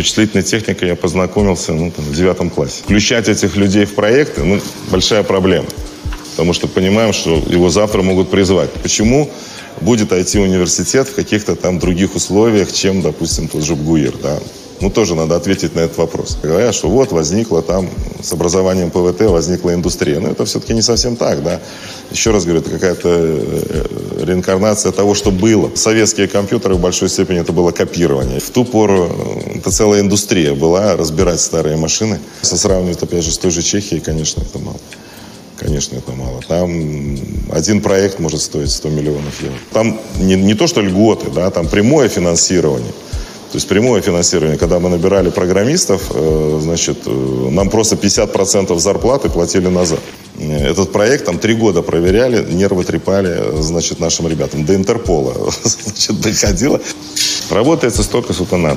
вычислительной техникой я познакомился в 9 классе. Включать этих людей в проекты, большая проблема. Потому что понимаем, что его завтра могут призвать. Почему будет IT-университет в каких-то там других условиях, чем, допустим, тот же БГУИР, да? Тоже надо ответить на этот вопрос. Говорят, что возникла там, с образованием ПВТ возникла индустрия. Но это все-таки не совсем так, да. Еще раз говорю, это какая-то реинкарнация того, что было. Советские компьютеры в большой степени это было копирование. В ту пору это целая индустрия была, разбирать старые машины. Если сравнивать, опять же, с той же Чехией, конечно, это мало. Конечно, это мало. Там один проект может стоить 100 миллионов евро. Там не то, что льготы, да, там прямое финансирование. То есть прямое финансирование, когда мы набирали программистов, нам просто 50% зарплаты платили назад. Этот проект там 3 года проверяли, нервы трепали, нашим ребятам. До Интерпола, доходило. Работается столько, сколько надо.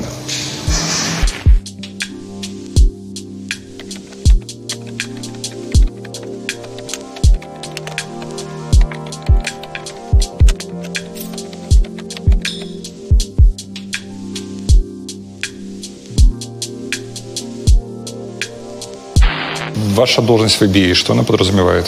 Ваша должность в IBA, что она подразумевает?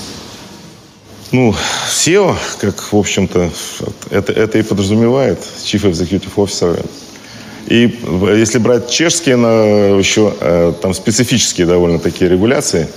SEO, как, в общем-то, это и подразумевает, Chief Executive Officer. И если брать чешские, еще там специфические довольно такие регуляции,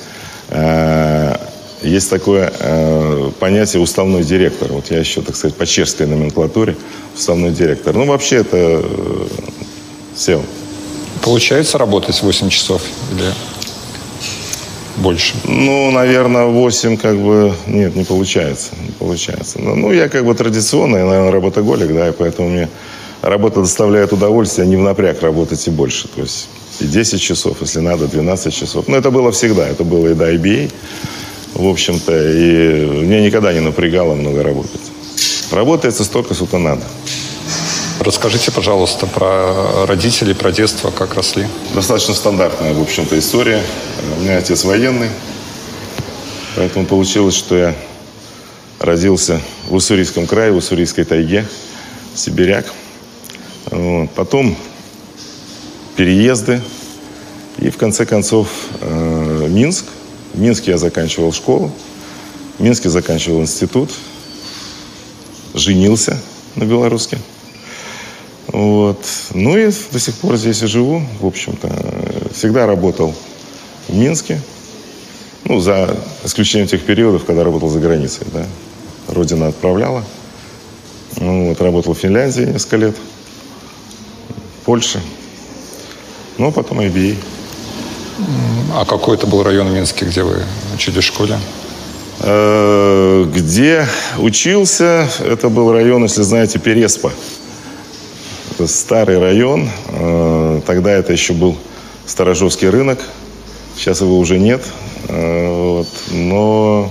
есть такое понятие «уставной директор». Вот я еще, так сказать, по чешской номенклатуре уставной директор. Вообще это SEO. Получается работать 8 часов или больше? Наверное, 8 нет, не получается. Не получается. Я традиционный, наверное, работоголик, да, и поэтому мне работа доставляет удовольствие, не в напряг работать и больше. То есть и 10 часов, если надо, 12 часов. Это было всегда, это было и до IBA, в общем-то, и мне никогда не напрягало много работать. Работается столько, сколько надо. Расскажите, пожалуйста, про родителей, про детство, как росли. Достаточно стандартная, в общем-то, история. У меня отец военный, поэтому получилось, что я родился в Уссурийском крае, в Уссурийской тайге, сибиряк. Потом переезды и, в конце концов, Минск. В Минске я заканчивал школу, в Минске заканчивал институт, женился на белоруске. И до сих пор здесь и живу, в общем-то. Всегда работал в Минске, за исключением тех периодов, когда работал за границей, да. Родина отправляла. Работал в Финляндии несколько лет, в Польше. А потом IBA. А какой это был район в Минске, где вы учились в школе? Где учился, это был район, если знаете, Переспа. Это старый район. Тогда это еще был Сторожевский рынок. Сейчас его уже нет. Но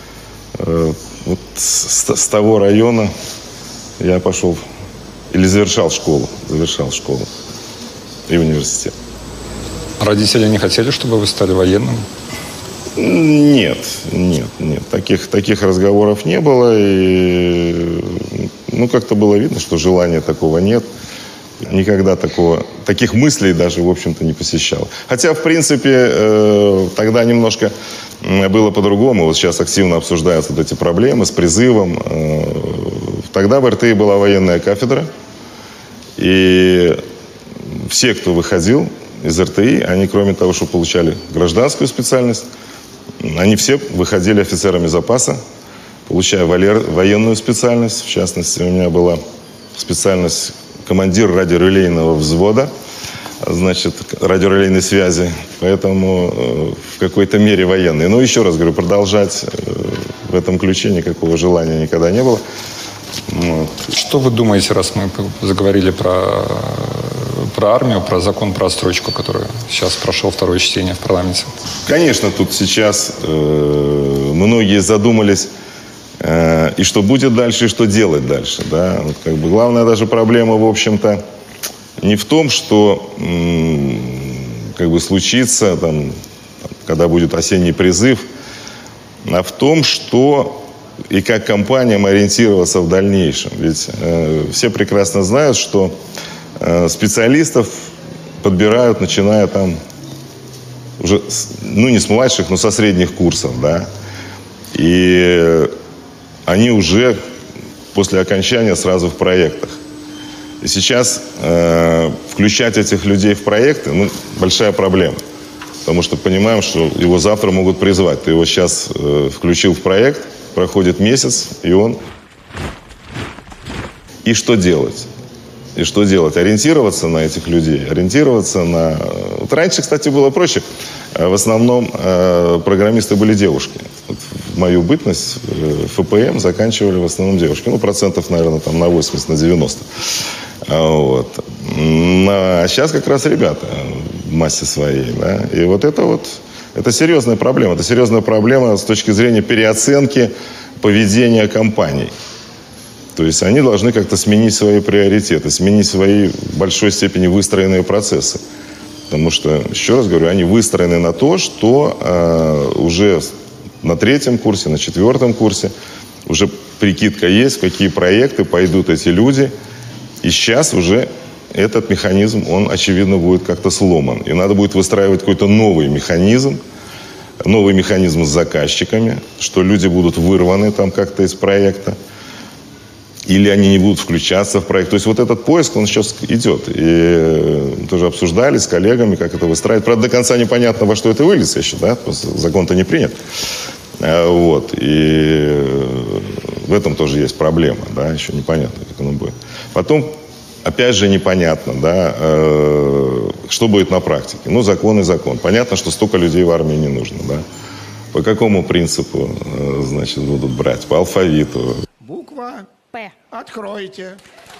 с того района я пошел или завершал школу и университет. Родители не хотели, чтобы вы стали военным? Нет. Таких разговоров не было. И, как-то было видно, что желания такого нет. Никогда таких мыслей даже, в общем-то, не посещал. Хотя, в принципе, тогда немножко было по-другому. Сейчас активно обсуждаются эти проблемы с призывом. Тогда в РТИ была военная кафедра. И все, кто выходил из РТИ, они, кроме того, что получали гражданскую специальность, они все выходили офицерами запаса, получая военную специальность. В частности, у меня была специальность командир радиорелейного взвода, радиорелейной связи, поэтому в какой-то мере военный. Но еще раз говорю, продолжать в этом ключе никакого желания никогда не было. Что вы думаете, раз мы заговорили про армию, про закон про отсрочку, который сейчас прошел второе чтение в парламенте? Конечно, тут сейчас многие задумались, и что будет дальше, и что делать дальше. Да? Главная даже проблема, в общем-то, не в том, что случится, когда будет осенний призыв, а в том, что и как компаниям ориентироваться в дальнейшем. Ведь все прекрасно знают, что специалистов подбирают, начиная там уже, ну, не с младших, но со средних курсов, да. И они уже после окончания сразу в проектах. И сейчас включать этих людей в проекты, ну, большая проблема. Потому что понимаем, что его завтра могут призвать. Ты его сейчас включил в проект, проходит месяц, и он... И что делать? И что делать? Ориентироваться на этих людей, ориентироваться на... Вот раньше, кстати, было проще. В основном программисты были девушки. Вот в мою бытность ФПМ заканчивали в основном девушки. Ну, процентов, наверное, там на 80, на 90. Вот. А сейчас как раз ребята в массе своей. Да? И вот это серьезная проблема. Это серьезная проблема с точки зрения переоценки поведения компаний. То есть они должны как-то сменить свои приоритеты, сменить свои в большой степени выстроенные процессы. Потому что, еще раз говорю, они выстроены на то, что уже на 3-м курсе, на 4-м курсе уже прикидка есть, в какие проекты пойдут эти люди. И сейчас уже этот механизм, он, очевидно, будет как-то сломан. И надо будет выстраивать какой-то новый механизм с заказчиками, что люди будут вырваны там как-то из проекта. Или они не будут включаться в проект. То есть вот этот поиск, он сейчас идет. И тоже обсуждали с коллегами, как это выстраивать. Правда, до конца непонятно, во что это выльется еще, да? Закон-то не принят. Вот. И в этом тоже есть проблема, да? Еще непонятно, как оно будет. Потом, опять же, непонятно, да, что будет на практике. Ну, закон и закон. Понятно, что столько людей в армии не нужно, да? По какому принципу, значит, будут брать? По алфавиту. Буква П. Откройте.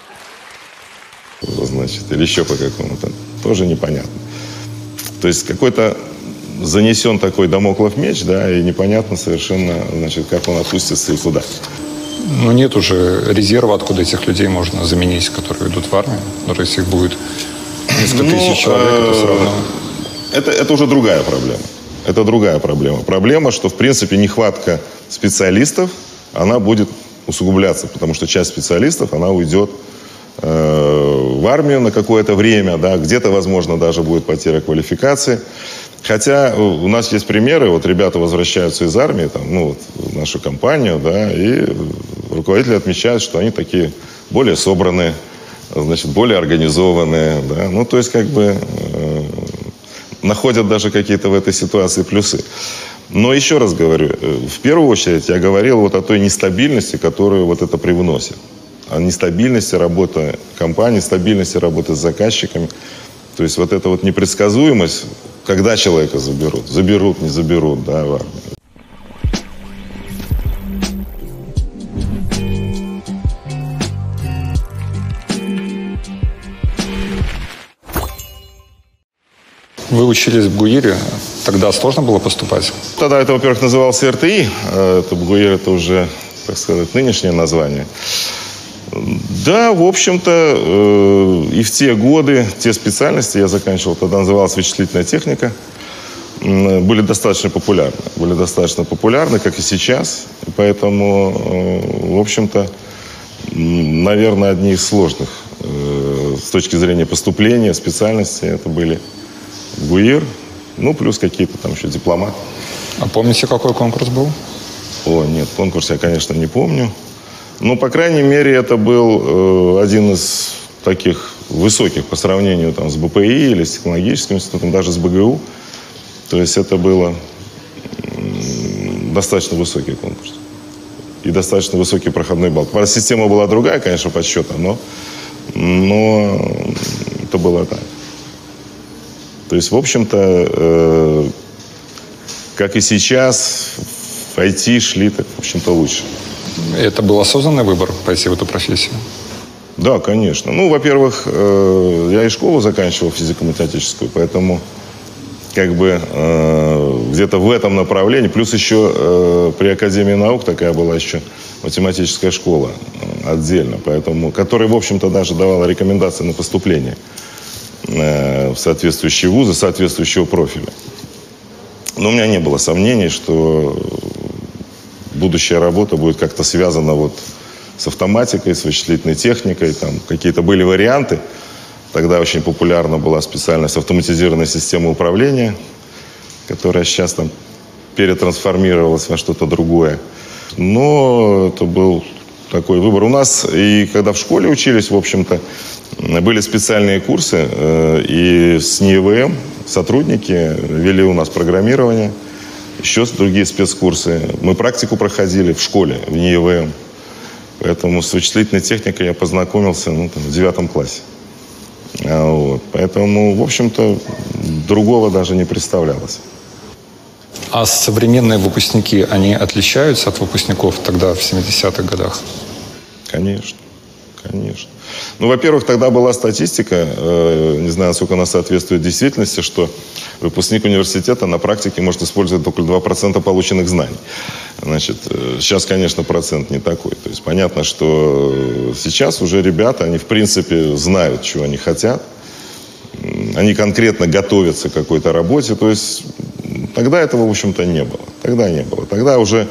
Значит, или еще по какому-то. Тоже непонятно. То есть какой-то занесен такой дамоклов меч, да, и непонятно совершенно, значит, как он опустится и куда. Ну, нет уже резерва, откуда этих людей можно заменить, которые идут в армию. Даже если их будет несколько тысяч человек, это все равно... Это уже другая проблема. Это другая проблема. Проблема, что, в принципе, нехватка специалистов, она будет усугубляться, потому что часть специалистов, она уйдет в армию на какое-то время, да, где-то, возможно, даже будет потеря квалификации. Хотя у нас есть примеры, вот ребята возвращаются из армии, там, ну, вот, в нашу компанию, да, и руководители отмечают, что они такие более собранные, значит, более организованные, да, ну, то есть, как бы, находят даже какие-то в этой ситуации плюсы. Но еще раз говорю, в первую очередь я говорил вот о той нестабильности, которую вот это привносит. О нестабильности работы компании, стабильности работы с заказчиками. То есть вот эта вот непредсказуемость, когда человека заберут, не заберут, да, в армию. Вы учились в БГУИРе, тогда сложно было поступать? Тогда это, во-первых, назывался РТИ, это БГУИР, это уже, так сказать, нынешнее название. Да, в общем-то, и в те годы, те специальности я заканчивал, тогда называлась вычислительная техника, были достаточно популярны. Были достаточно популярны, как и сейчас. И поэтому, в общем-то, наверное, одни из сложных с точки зрения поступления специальности это были БГУИР, ну, плюс какие-то там еще дипломаты. А помните, какой конкурс был? О, нет, конкурс я, конечно, не помню. Но, по крайней мере, это был один из таких высоких по сравнению там, с БПИ или с технологическим институтом, даже с БГУ. То есть это было достаточно высокий конкурс. И достаточно высокий проходной балл. Система была другая, конечно, подсчета, но это было так. То есть, в общем-то, как и сейчас, в IT шли, так, в общем-то, лучше. Это был осознанный выбор пойти в эту профессию? Да, конечно. Ну, во-первых, я и школу заканчивал физико-математическую, поэтому как бы где-то в этом направлении. Плюс еще при Академии наук такая была еще математическая школа отдельно, поэтому, которая, в общем-то, даже давала рекомендации на поступление в соответствующие вузы, соответствующего профиля. Но у меня не было сомнений, что будущая работа будет как-то связана вот с автоматикой, с вычислительной техникой. Там какие-то были варианты. Тогда очень популярна была специальность автоматизированной системы управления, которая сейчас там перетрансформировалась во что-то другое. Но это был такой выбор. У нас, и когда в школе учились, в общем-то, были специальные курсы, и с НИИВМ сотрудники вели у нас программирование, еще другие спецкурсы. Мы практику проходили в школе, в НИИВМ. Поэтому с вычислительной техникой я познакомился в 9 классе. Вот. Поэтому, в общем-то, другого даже не представлялось. А современные выпускники, они отличаются от выпускников тогда, в 70-х годах? Конечно, конечно. Ну, во-первых, тогда была статистика, не знаю, насколько она соответствует действительности, что выпускник университета на практике может использовать только 2% полученных знаний. Значит, сейчас, конечно, процент не такой. То есть понятно, что сейчас уже ребята, они в принципе знают, чего они хотят. Они конкретно готовятся к какой-то работе. То есть тогда этого, в общем-то, не было. Тогда не было. Тогда уже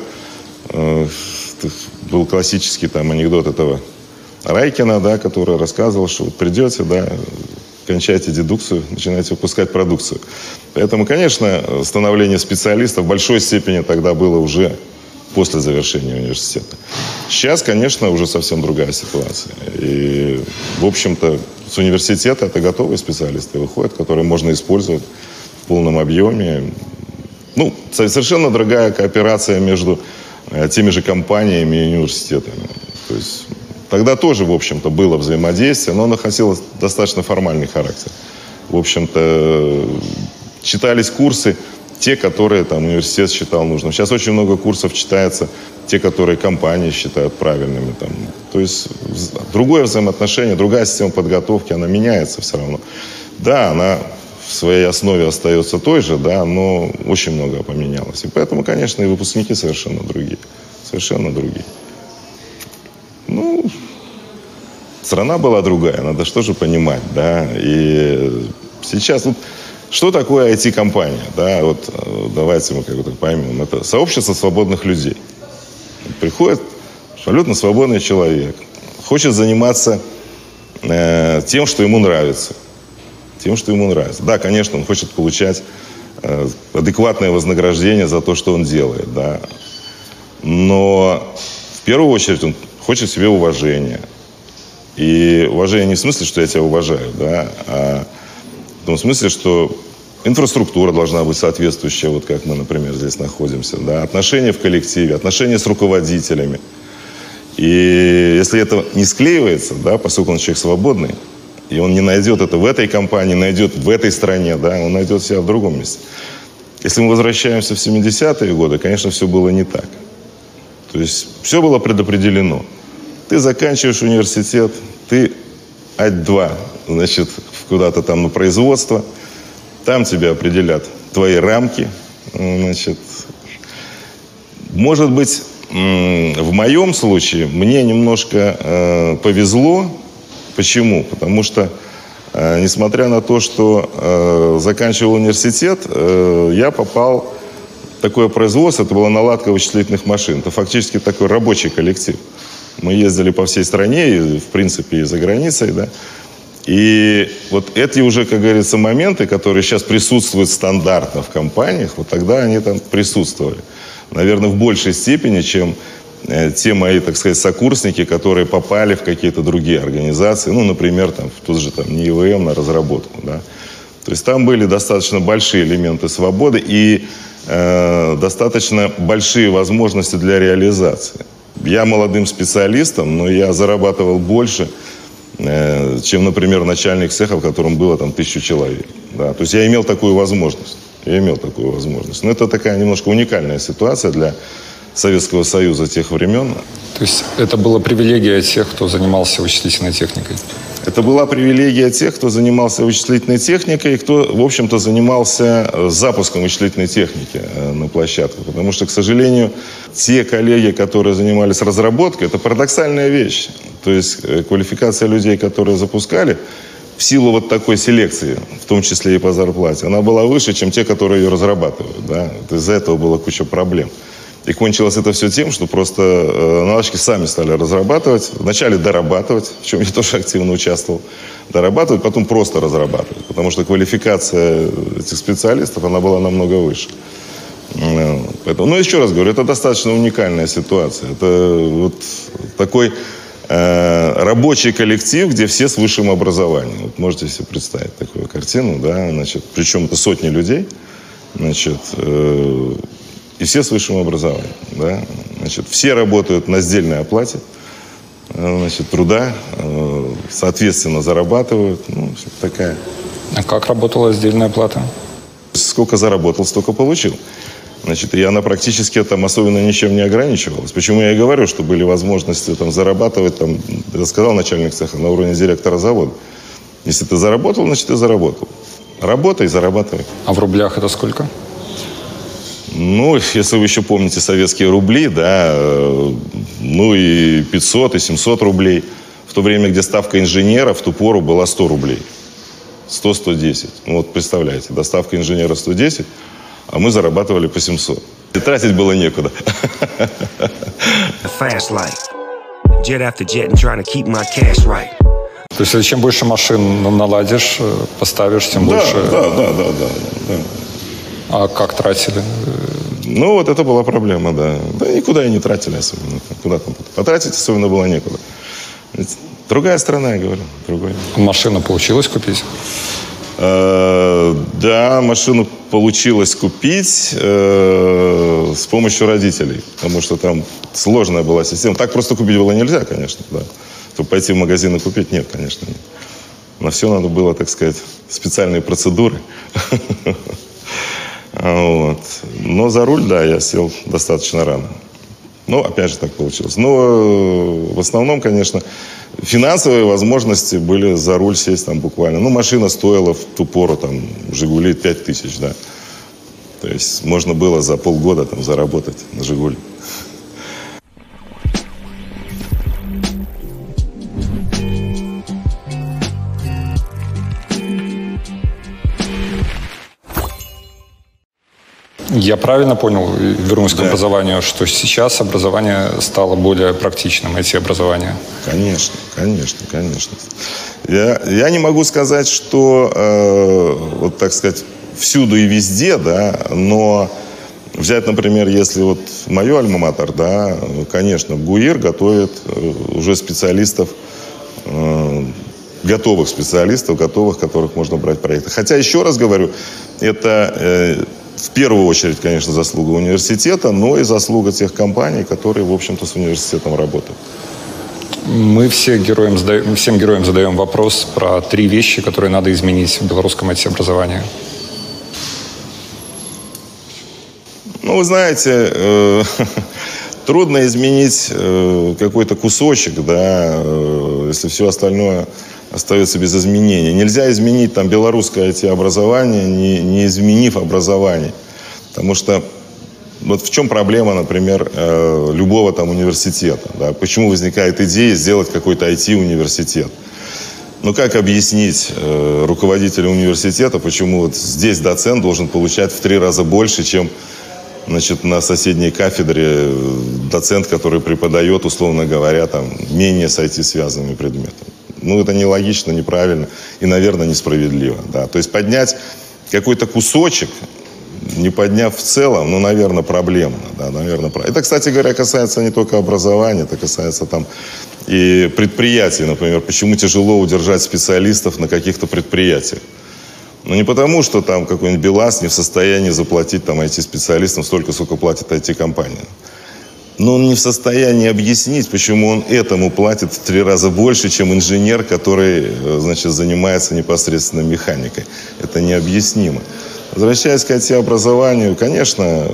был классический там анекдот этого Райкина, да, который рассказывал, что вот придете, да, кончайте дедукцию, начинаете выпускать продукцию. Поэтому, конечно, становление специалиста в большой степени тогда было уже после завершения университета. Сейчас, конечно, уже совсем другая ситуация. И, в общем-то, с университета это готовые специалисты выходят, которые можно использовать в полном объеме. Ну, совершенно другая кооперация между теми же компаниями и университетами. То есть тогда тоже, в общем-то, было взаимодействие, но оно носило достаточно формальный характер. В общем-то, читались курсы, те, которые там университет считал нужным. Сейчас очень много курсов читается, те, которые компании считают правильными. Там. То есть другое взаимоотношение, другая система подготовки, она меняется все равно. Да, она в своей основе остается той же, да, но очень много поменялось. И поэтому, конечно, и выпускники совершенно другие. Совершенно другие. Ну, страна была другая, надо что же понимать, да. И сейчас, вот, что такое IT-компания, да, вот давайте мы как-то поймем. Это сообщество свободных людей. Приходит абсолютно свободный человек, хочет заниматься тем, что ему нравится. Тем, что ему нравится. Да, конечно, он хочет получать адекватное вознаграждение за то, что он делает, да. Но в первую очередь он хочет себе уважения. И уважение не в смысле, что я тебя уважаю, да, а в том смысле, что инфраструктура должна быть соответствующая, вот как мы, например, здесь находимся, да, отношения в коллективе, отношения с руководителями. И если это не склеивается, да, поскольку он человек свободный, и он не найдет это в этой компании, найдет в этой стране, да, он найдет себя в другом месте. Если мы возвращаемся в 70-е годы, конечно, все было не так. То есть все было предопределено. Ты заканчиваешь университет, ты ать-2, значит, куда-то там на производство, там тебе определят твои рамки, значит. Может быть, в моем случае мне немножко повезло. Почему? Потому что, несмотря на то, что заканчивал университет, я попал в такое производство, это была наладка вычислительных машин. Это фактически такой рабочий коллектив. Мы ездили по всей стране, и, в принципе, и за границей, да. И вот эти уже, как говорится, моменты, которые сейчас присутствуют стандартно в компаниях, вот тогда они там присутствовали. Наверное, в большей степени, чем те мои, так сказать, сокурсники, которые попали в какие-то другие организации, ну, например, там, в тот же там, НИИВМ на разработку, да. То есть там были достаточно большие элементы свободы и достаточно большие возможности для реализации. Я молодым специалистом, но я зарабатывал больше, чем, например, начальник цеха, в котором было там 1000 человек. Да. То есть я имел такую возможность. Но это такая немножко уникальная ситуация для Советского Союза тех времен. То есть это была привилегия тех, кто занимался вычислительной техникой? Это была привилегия тех, кто занимался вычислительной техникой и кто, в общем-то, занимался запуском вычислительной техники на площадку. Потому что, к сожалению, те коллеги, которые занимались разработкой, это парадоксальная вещь. То есть квалификация людей, которые запускали, в силу вот такой селекции, в том числе и по зарплате, она была выше, чем те, которые ее разрабатывают. Да? Из-за этого была куча проблем. И кончилось это все тем, что просто наладчики сами стали разрабатывать. Вначале дорабатывать, в чем я тоже активно участвовал. Дорабатывать, потом просто разрабатывать. Потому что квалификация этих специалистов, она была намного выше. Поэтому, ну, еще раз говорю, это достаточно уникальная ситуация. Это вот такой рабочий коллектив, где все с высшим образованием. Вот можете себе представить такую картину, да, значит, причем это сотни людей, значит, и все с высшим образованием, да, значит, все работают на сдельной оплате, значит, труда, соответственно, зарабатывают, ну, такая. А как работала сдельная оплата? Сколько заработал, столько получил. Значит, и она практически там особенно ничем не ограничивалась. Почему я и говорю, что были возможности там зарабатывать, там, я сказал начальник цеха, на уровне директора завода. Если ты заработал, значит, ты заработал. Работай, зарабатывай. А в рублях это сколько? Ну, если вы еще помните советские рубли, да, ну и 500, и 700 рублей. В то время, где ставка инженера в ту пору была 100 рублей. 100-110. Ну, вот представляете, доставка инженера 110, а мы зарабатывали по 700. И тратить было некуда. То есть, чем больше машин наладишь, поставишь, тем больше... Да. А как тратили? Ну, вот это была проблема, да. Да никуда и не тратили особенно. Куда там потратить особенно было некуда. Ведь другая страна, я говорю, другая. Машину получилось купить? Да, машину получилось купить с помощью родителей, потому что там сложная была система. Так просто купить было нельзя, конечно, да. Чтобы пойти в магазин и купить, нет, конечно, нет. На все надо было, так сказать, специальные процедуры. Вот. Но за руль, да, я сел достаточно рано. Ну, опять же, так получилось. Но в основном, конечно, финансовые возможности были за руль сесть там буквально. Ну, машина стоила в ту пору, там, «Жигули» 5000, да. То есть можно было за полгода там заработать на «Жигули». Я правильно понял, вернусь к образованию, что сейчас образование стало более практичным, IT-образование? Конечно. Я не могу сказать, что, вот так сказать, всюду и везде, да, но взять, например, если вот мою альма-матер, да, конечно, ГУИР готовит уже специалистов, готовых специалистов, которых можно брать проекты. Хотя, еще раз говорю, это... В первую очередь, конечно, заслуга университета, но и заслуга тех компаний, которые, в общем-то, с университетом работают. Мы всем героям задаем вопрос про 3 вещи, которые надо изменить в белорусском IT-образовании. Ну, вы знаете, трудно изменить какой-то кусочек, да, если все остальное остается без изменений. Нельзя изменить там белорусское IT-образование, не изменив образование. Потому что вот в чем проблема, например, любого там университета. Да? Почему возникает идея сделать какой-то IT-университет? Ну, как объяснить руководителю университета, почему вот здесь доцент должен получать в 3 раза больше, чем, значит, на соседней кафедре доцент, который преподает, условно говоря, там, менее с IT связанными предметами? Ну, это нелогично, неправильно и, наверное, несправедливо. Да. То есть поднять какой-то кусочек, не подняв в целом, ну, наверное, проблемно. Да, наверное, это, кстати говоря, касается не только образования, это касается там и предприятий. Например, почему тяжело удержать специалистов на каких-то предприятиях. Ну, не потому, что там какой-нибудь БелАЗ не в состоянии заплатить там IT-специалистам столько, сколько платит IT-компания. Но он не в состоянии объяснить, почему он этому платит в 3 раза больше, чем инженер, который, значит, занимается непосредственно механикой. Это необъяснимо. Возвращаясь к IT-образованию, конечно,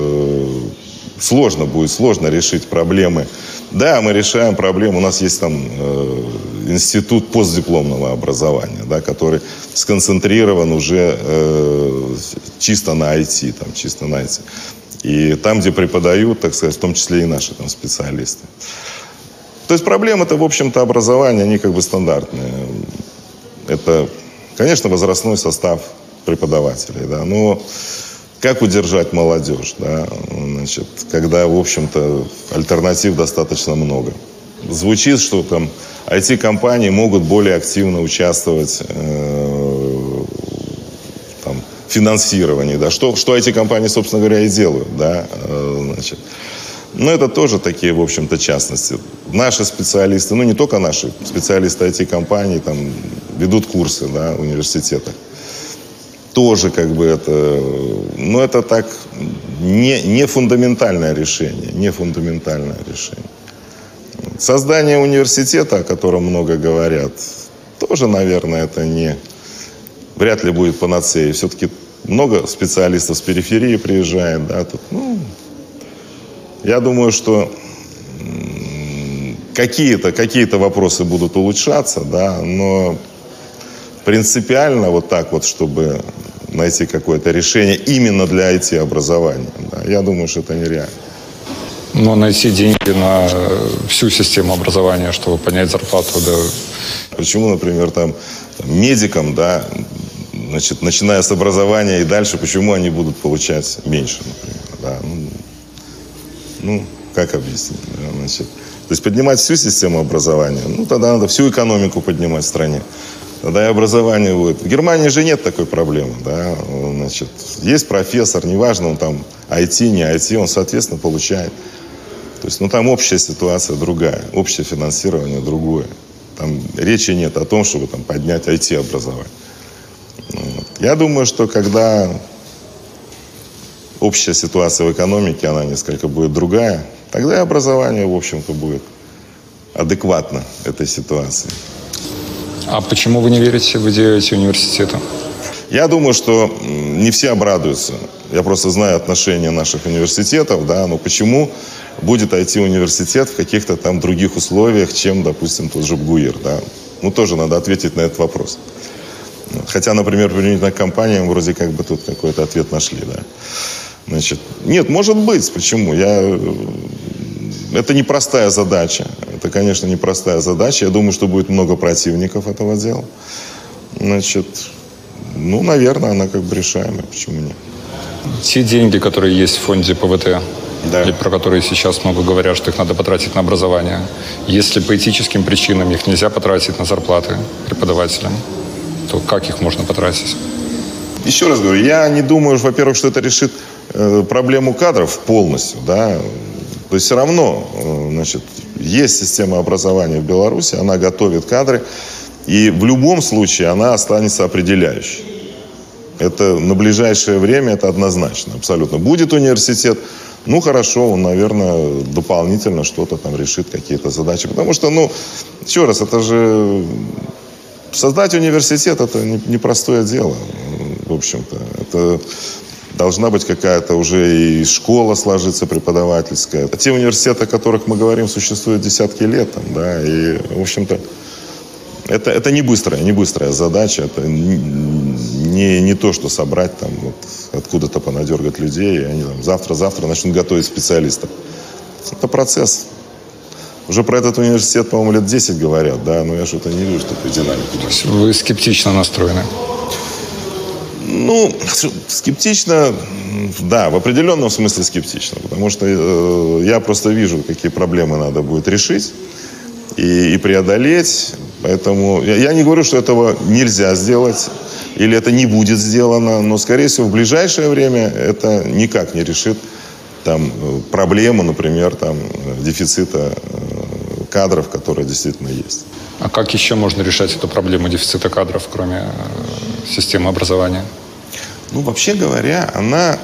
сложно решить проблемы. Да, мы решаем проблемы. У нас есть там институт постдипломного образования, да, который сконцентрирован уже чисто на IT, там, чисто на IT. И там, где преподают, так сказать, в том числе и наши там специалисты. То есть проблемы-то, в общем-то, образования, они как бы стандартные. Это, конечно, возрастной состав преподавателей, да, но Как удержать молодежь, да, значит, когда, в общем-то, альтернатив достаточно много. Звучит, что там IT-компании могут более активно участвовать там, в финансировании, да, что IT-компании, собственно говоря, и делают, да, значит. Но это тоже такие, в общем-то, частности. Наши специалисты, ну не только наши, специалисты IT-компаний там ведут курсы, да, в университетах. Тоже как бы это, ну это так, не фундаментальное решение, не фундаментальное решение. Создание университета, о котором много говорят, тоже, наверное, это вряд ли будет панацеей. Все-таки много специалистов с периферии приезжает, да, тут, ну, я думаю, что какие-то вопросы будут улучшаться, да, но принципиально вот так вот, чтобы найти какое-то решение именно для IT-образования, да, я думаю, что это нереально. Но найти деньги на всю систему образования, чтобы поднять зарплату, да. Почему, например, там медикам, да, значит, начиная с образования и дальше, почему они будут получать меньше, например, да, ну, как объяснить, да, значит, то есть поднимать всю систему образования, ну, тогда надо всю экономику поднимать в стране. Тогда и образование будет. В Германии же нет такой проблемы, да, значит, есть профессор, неважно, он там IT, не IT, он, соответственно, получает. То есть, ну, там общая ситуация другая, общее финансирование другое. Там речи нет о том, чтобы там поднять IT-образование. Вот. Я думаю, что когда общая ситуация в экономике, она несколько будет другая, тогда и образование, в общем-то, будет адекватно этой ситуации. А почему вы не верите в идею IT-университета? Я думаю, что не все обрадуются. Я просто знаю отношение наших университетов, да, но почему будет IT-университет в каких-то там других условиях, чем, допустим, тот же БГУИР, да? Ну, тоже надо ответить на этот вопрос. Хотя, например, применительно к компаниям вроде как бы тут какой-то ответ нашли, да. Значит, нет, может быть, почему? Это непростая задача. Это, конечно, непростая задача. Я думаю, что будет много противников этого дела. Значит, ну, наверное, она как бы решаемая. Почему нет? Те деньги, которые есть в фонде ПВТ, да, и про которые сейчас много говорят, что их надо потратить на образование, если по этическим причинам их нельзя потратить на зарплаты преподавателям, то как их можно потратить? Еще раз говорю, я не думаю, во-первых, что это решит проблему кадров полностью, да. То есть все равно, значит, есть система образования в Беларуси, она готовит кадры, и в любом случае она останется определяющей. Это на ближайшее время, это однозначно, абсолютно. Будет университет, ну хорошо, он, наверное, дополнительно что-то там решит, какие-то задачи. Потому что, ну, еще раз, это же создать университет, это непростое дело, в общем-то. Это должна быть какая-то уже и школа сложиться преподавательская. Те университеты, о которых мы говорим, существуют десятки лет, там, да, и, в общем-то, это не быстрая задача, это не то, что собрать там вот откуда-то понадергать людей, и они там завтра начнут готовить специалистов. Это процесс. Уже про этот университет, по-моему, лет 10 говорят, да, но я что-то не вижу, что это динамика. То есть вы скептично настроены? Ну, скептично, да, в определенном смысле скептично, потому что я просто вижу, какие проблемы надо будет решить и преодолеть. Поэтому я не говорю, что этого нельзя сделать или это не будет сделано, но, скорее всего, в ближайшее время это никак не решит там проблему, например, там, дефицита кадров, которые действительно есть. А как еще можно решать эту проблему дефицита кадров, кроме системы образования? Ну, вообще говоря, она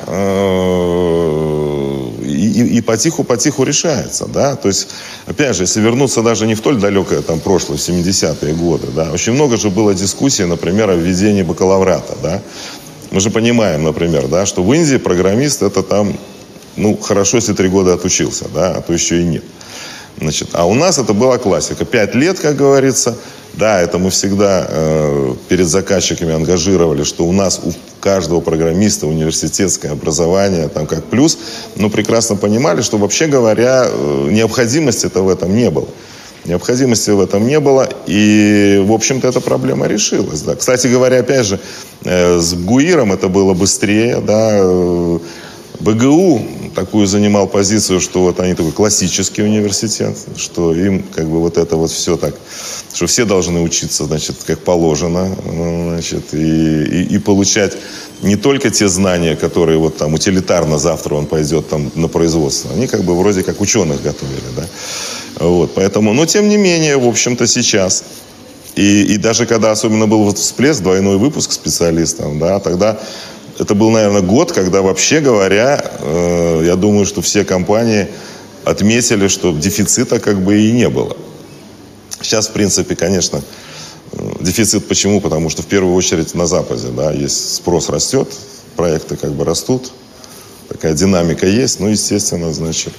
и потиху решается, да. То есть, опять же, если вернуться даже не в столь далекое там прошлое, в 70-е годы, да, очень много же было дискуссий, например, о введении бакалавриата, да. Мы же понимаем, например, да, что в Индии программист это там, ну, хорошо, если 3 года отучился, да, а то еще и нет. Значит, а у нас это была классика. 5 лет, как говорится. Да, это мы всегда перед заказчиками ангажировали, что у нас у каждого программиста университетское образование там как плюс, но прекрасно понимали, что вообще говоря, необходимости-то в этом не было. Необходимости в этом не было. И И, в общем-то, эта проблема решилась. Да. Кстати говоря, опять же, с ГУИРом это было быстрее. Да. БГУ такую занимал позицию, что вот они такой классический университет, что им как бы вот это вот все так, что все должны учиться, значит, как положено, значит, и получать не только те знания, которые вот там утилитарно завтра он пойдет там на производство, они как бы вроде как ученых готовили, да. Вот, поэтому, но тем не менее, в общем-то, сейчас, и даже когда особенно был вот всплеск, двойной выпуск специалистов, да, тогда это был, наверное, год, когда, вообще говоря, я думаю, что все компании отметили, что дефицита как бы и не было. Сейчас, в принципе, конечно, дефицит почему? Потому что в первую очередь на Западе, да, есть спрос растет, проекты как бы растут, такая динамика есть, ну, естественно, значит,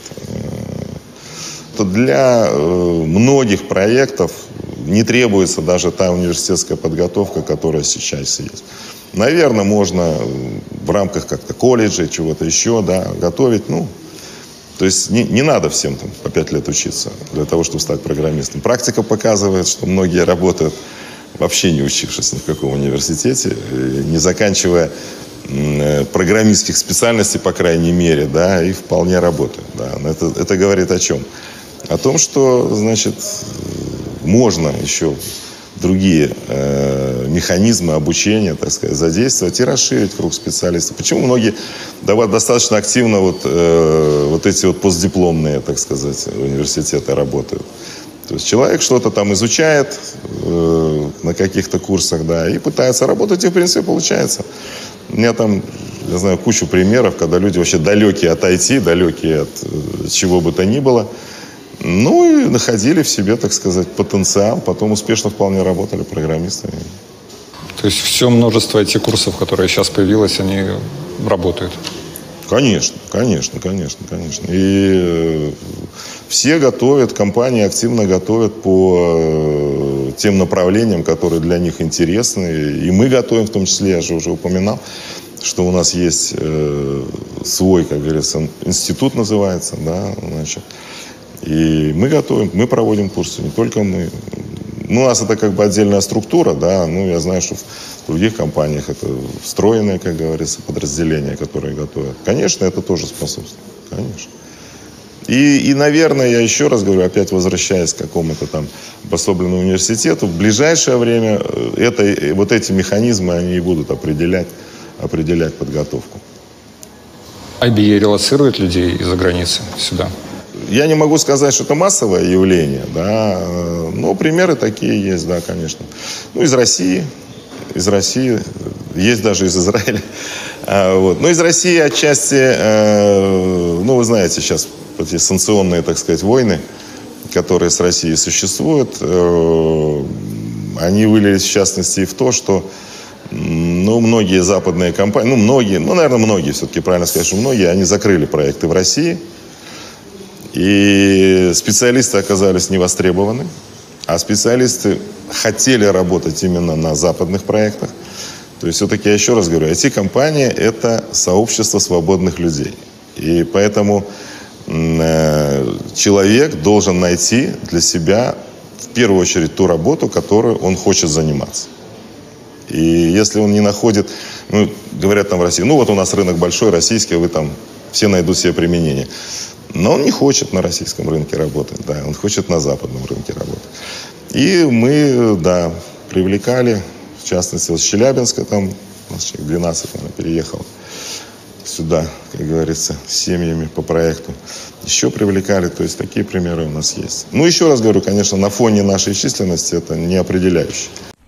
для многих проектов не требуется даже та университетская подготовка, которая сейчас есть. Наверное, можно в рамках как-то колледжа, чего-то еще, да, готовить, ну, то есть не надо всем там по 5 лет учиться для того, чтобы стать программистом. Практика показывает, что многие работают вообще не учившись ни в каком университете, не заканчивая программистских специальностей, по крайней мере, да, и вполне работают. Да. Это говорит о чем? О том, что, значит, можно еще другие механизмы обучения, так сказать, задействовать и расширить круг специалистов. Почему многие достаточно активно вот эти вот постдипломные, так сказать, университеты работают? То есть человек что-то там изучает на каких-то курсах, да, и пытается работать, и в принципе получается. У меня там, я знаю, кучу примеров, когда люди вообще далекие от IT, далекие от чего бы то ни было, ну и находили в себе, так сказать, потенциал, потом успешно вполне работали программистами. То есть все множество этих курсов, которые сейчас появилось, они работают? Конечно. И все готовят, компании активно готовят по тем направлениям, которые для них интересны. И мы готовим, в том числе, я же уже упоминал, что у нас есть свой, как говорится, институт называется, да, значит. И мы готовим, мы проводим курсы, не только мы. Ну, у нас это как бы отдельная структура, да, ну, я знаю, что в других компаниях это встроенные, как говорится, подразделения, которые готовят. Конечно, это тоже способствует, конечно. И, наверное, я еще раз говорю, опять возвращаясь к какому-то там обособленному университету, в ближайшее время вот эти механизмы, они и будут определять подготовку. IBA релоцирует людей из-за границы сюда? Я не могу сказать, что это массовое явление, да, но примеры такие есть, да, конечно. Ну, из России, есть даже из Израиля. Вот. Но из России отчасти, ну, вы знаете, сейчас эти санкционные, так сказать, войны, которые с Россией существуют, они вылились, в частности, и в то, что, ну, многие западные компании, наверное, многие, все-таки правильно сказать, что многие, они закрыли проекты в России. И специалисты оказались невостребованы, а специалисты хотели работать именно на западных проектах. То есть все-таки, я еще раз говорю, IT-компания – это сообщество свободных людей. И поэтому человек должен найти для себя в первую очередь ту работу, которую он хочет заниматься. И если он не находит, ну, говорят там в России, ну вот у нас рынок большой, российский, вы там все найдут себе применение. Но он не хочет на российском рынке работать, да, он хочет на западном рынке работать. И мы, да, привлекали, в частности, вот с Челябинска, там у нас человек 12, наверное, переехал сюда, как говорится, с семьями по проекту. Еще привлекали, то есть такие примеры у нас есть. Ну, еще раз говорю, конечно, на фоне нашей численности это не определяющее.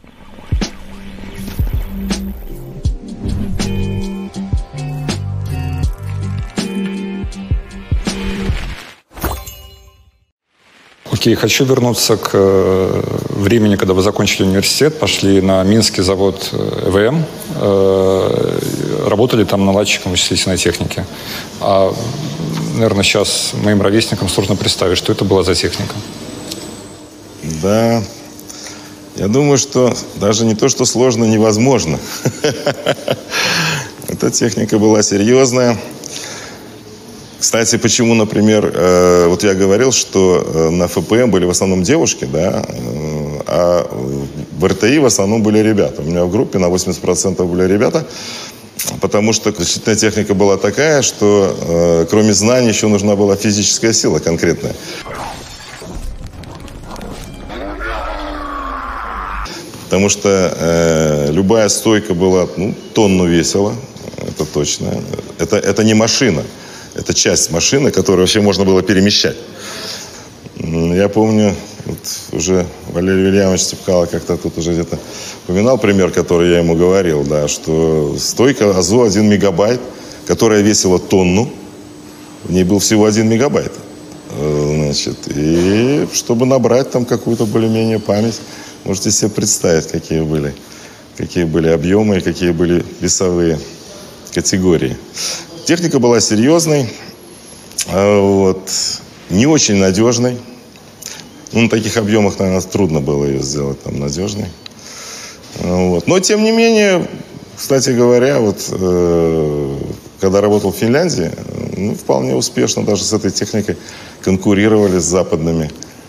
Окей, хочу вернуться к времени, когда вы закончили университет, пошли на Минский завод ЭВМ, работали там наладчиком вычислительной техники. А, наверное, сейчас моим ровесникам сложно представить, что это была за техника. Да, я думаю, что даже не то, что сложно, невозможно. Эта техника была серьезная. К Кстати, почему, например, вот я говорил, что на ФПМ были в основном девушки, да, а в РТИ в основном были ребята. У меня в группе на 80% были ребята, потому что защитная техника была такая, что кроме знаний еще нужна была физическая сила конкретная. Потому что любая стойка была, тонну весила, это точно. Это не машина, это часть машины, которую вообще можно было перемещать. Я помню, вот уже Валерий Вильямович Цепкало как-то тут уже где-то упоминал пример, который я ему говорил, да, что стойка АЗО 1 мегабайт, которая весила тонну, в ней был всего 1 мегабайт. Значит, и чтобы набрать там какую-то более-менее память, можете себе представить, какие были объемы и какие были весовые категории. Техника была серьезной, вот, не очень надежной. На таких объемах, наверное, трудно было ее сделать там надежной. Вот. Но, тем не менее, кстати говоря, вот, когда работал в Финляндии, вполне успешно даже с этой техникой конкурировали с западными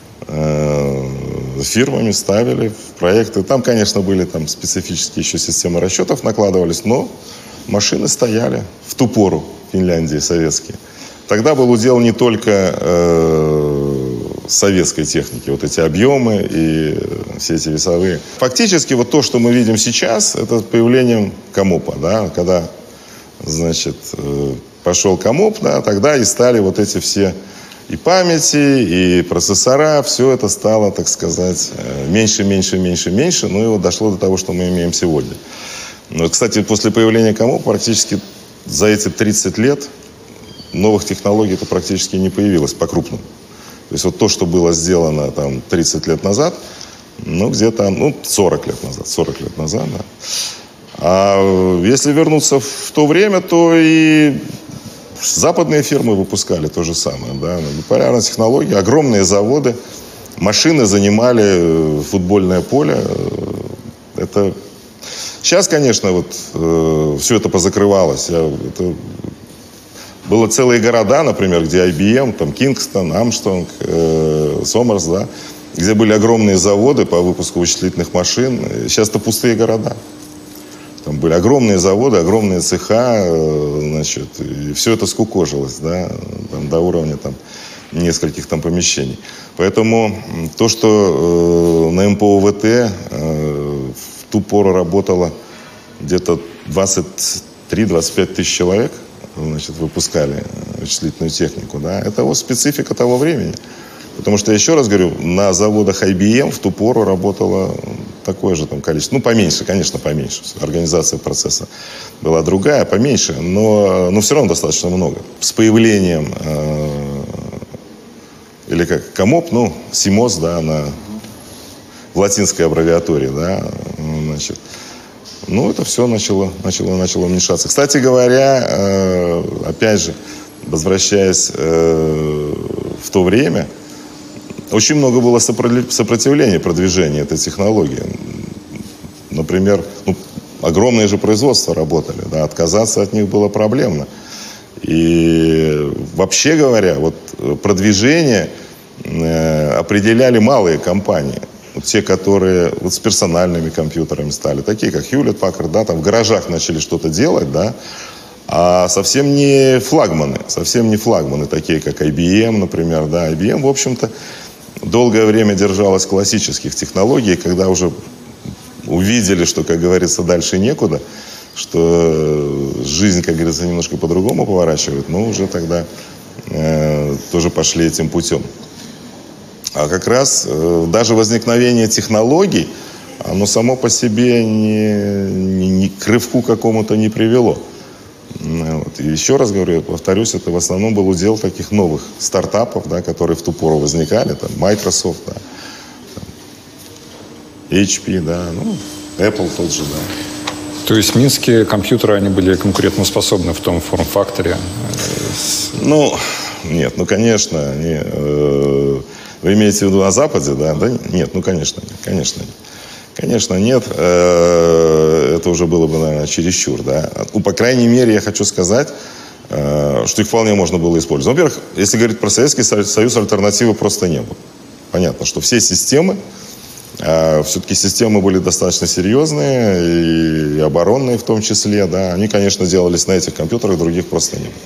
фирмами, ставили в проекты. Там, конечно, были там специфические еще системы расчетов накладывались, но машины стояли в ту пору в Финляндии, советские. Тогда был удел не только советской техники, вот эти объемы и все эти весовые. Фактически вот то, что мы видим сейчас, это появлением КАМОПа, да, когда, значит, пошел КАМОП, да, тогда и стали вот эти все и памяти, и процессора, все это стало, так сказать, меньше, ну и вот дошло до того, что мы имеем сегодня. Но, кстати, после появления КАМОПа практически за эти 30 лет новых технологий-то практически не появилось по-крупному. То есть вот то, что было сделано там 30 лет назад, где-то, 40 лет назад, да. А если вернуться в то время, то и западные фирмы выпускали то же самое, да. Полярная технология, огромные заводы, машины занимали футбольное поле. Это... Сейчас, конечно, вот все это позакрывалось. Было целые города, например, где IBM, там Кингстон, Армстронг, Сомерс, да, где были огромные заводы по выпуску вычислительных машин. Сейчас-то пустые города. Там были огромные заводы, огромные цеха, значит, и все это скукожилось, да, там, до уровня там, нескольких там помещений. Поэтому то, что на МПО ВТ в ту пору работало где-то 23-25 тысяч человек, значит, выпускали вычислительную технику, да, это вот специфика того времени. Потому что, еще раз говорю, на заводах IBM в ту пору работало такое же там количество. Поменьше, конечно, поменьше. Организация процесса была другая, поменьше, но все равно достаточно много. С появлением, или как, КАМОП, СИМОС, да, в латинской аббревиатуре, да, значит, это все начало уменьшаться. Кстати говоря, опять же, возвращаясь в то время, очень много было сопротивления продвижения этой технологии. Например, огромные же производства работали, да, отказаться от них было проблемно. И вообще говоря, вот продвижение определяли малые компании. Вот те, которые вот с персональными компьютерами стали, такие как Hewlett Packard, да, там в гаражах начали что-то делать, да, а совсем не флагманы, такие как IBM, например, да. IBM, в общем-то, долгое время держалась классических технологий, когда уже увидели, что, как говорится, дальше некуда, что жизнь, как говорится, немножко по-другому поворачивает, уже тогда тоже пошли этим путем. А как раз даже возникновение технологий, оно само по себе ни к рывку какому-то не привело. Вот. И еще раз говорю, повторюсь, это в основном был удел таких новых стартапов, да, которые в ту пору возникали, там, Microsoft, да, там, HP, да, Apple тот же, да. То есть минские компьютеры, они были конкурентоспособны в том форм-факторе? Нет, конечно, вы имеете в виду на Западе, да? Да? Нет, конечно нет. Конечно, нет. Это уже было бы, наверное, чересчур, да. По крайней мере, я хочу сказать, что их вполне можно было использовать. Во-первых, если говорить про Советский Союз, альтернативы просто не было. Понятно, что все системы, все-таки системы были достаточно серьезные, и оборонные в том числе, да, они, конечно, делались на этих компьютерах, других просто не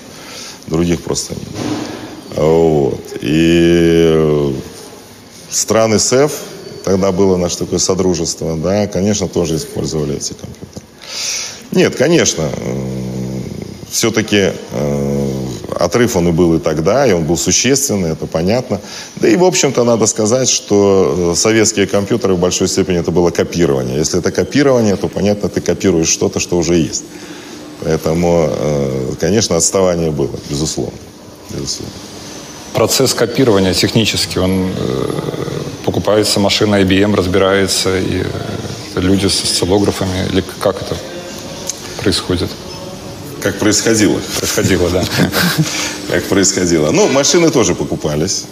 было. Вот. И страны СЭФ, тогда было наше такое содружество, да, конечно, тоже использовали эти компьютеры. Нет, конечно, все-таки отрыв он и был и тогда, и он был существенный, это понятно. Да и, в общем-то, надо сказать, что советские компьютеры в большой степени это было копирование. Если это копирование, то, понятно, ты копируешь что-то, что уже есть. Поэтому, конечно, отставание было, безусловно. Процесс копирования технически, он покупается машина IBM, разбирается, и люди с осциллографами, или как это происходит? Как происходило. Происходило, да. Как происходило. Ну, машины тоже покупались.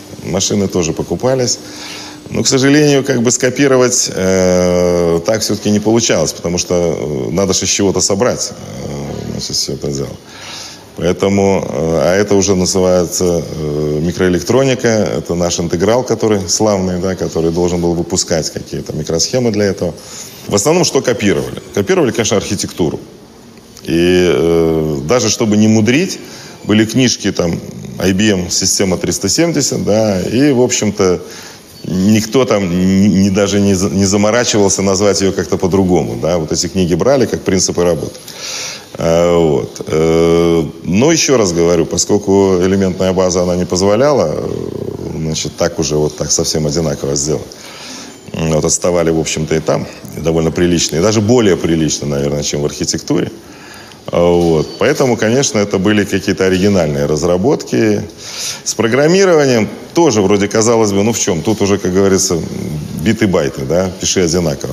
Но, к сожалению, как бы скопировать так все-таки не получалось, потому что надо же с чего-то собрать, значит, все это дело. Поэтому, а это уже называется микроэлектроника, это наш интеграл, который славный, да, который должен был выпускать какие-то микросхемы для этого. В основном что копировали? Копировали, конечно, архитектуру. И даже чтобы не мудрить, были книжки там IBM система 370, да, и, в общем-то, никто там даже не заморачивался назвать ее как-то по-другому, да, вот эти книги брали как принципы работы. Вот. Но еще раз говорю, поскольку элементная база, она не позволяла, значит, так уже вот так совсем одинаково сделать. Вот отставали, в общем-то, и там, и довольно прилично, и даже более прилично, наверное, чем в архитектуре. Вот. Поэтому, конечно, это были какие-то оригинальные разработки. С программированием тоже вроде казалось бы, ну в чем? Тут уже, как говорится, биты-байты, да, пиши одинаково.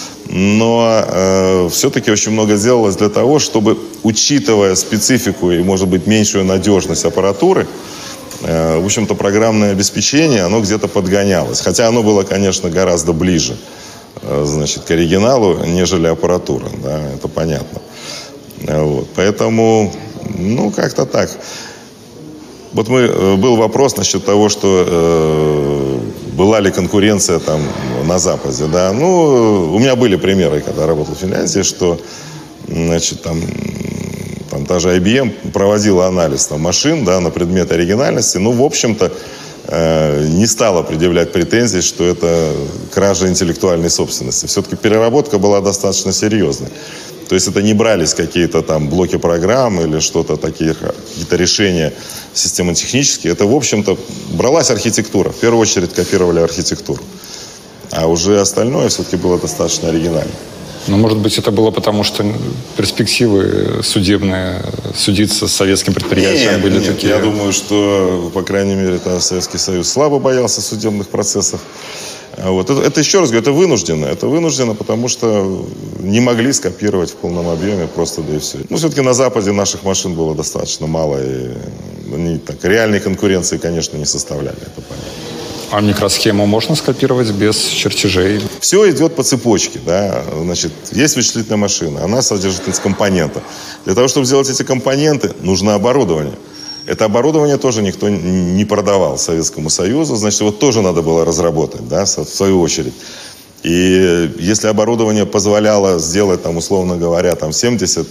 Но все-таки очень много делалось для того, чтобы, учитывая специфику и, может быть, меньшую надежность аппаратуры, в общем-то, программное обеспечение, оно где-то подгонялось. Хотя оно было, конечно, гораздо ближе, значит, к оригиналу, нежели аппаратура, да, это понятно. Вот. Поэтому, ну, как-то так. Вот был вопрос насчет того, что была ли конкуренция там на Западе, да. Ну, у меня были примеры, когда я работал в Финляндии, что, значит, там та же IBM проводила анализ там машин, да, на предмет оригинальности. Ну, в общем-то, не стала предъявлять претензий, что это кража интеллектуальной собственности. Все-таки переработка была достаточно серьезной. То есть это не брались какие-то там блоки программ или что-то такие, какие-то решения системотехнические. Это, в общем-то, бралась архитектура. В первую очередь копировали архитектуру. А уже остальное все-таки было достаточно оригинально. Ну, может быть, это было потому, что перспективы судебные, судиться с советским предприятием были такие? Я думаю, что, по крайней мере, Советский Союз слабо боялся судебных процессов. Вот. Это, еще раз говорю, это вынужденно. Это вынужденно, потому что не могли скопировать в полном объеме просто, да и все. Ну, все-таки на Западе наших машин было достаточно мало, и они так, реальной конкуренции, конечно, не составляли, это понятно. А микросхему можно скопировать без чертежей? Все идет по цепочке, да. Значит, есть вычислительная машина, она содержит эти компоненты. Для того, чтобы сделать эти компоненты, нужно оборудование. Это оборудование тоже никто не продавал Советскому Союзу, значит, его тоже надо было разработать, да, в свою очередь. И если оборудование позволяло сделать, там, условно говоря, там, 70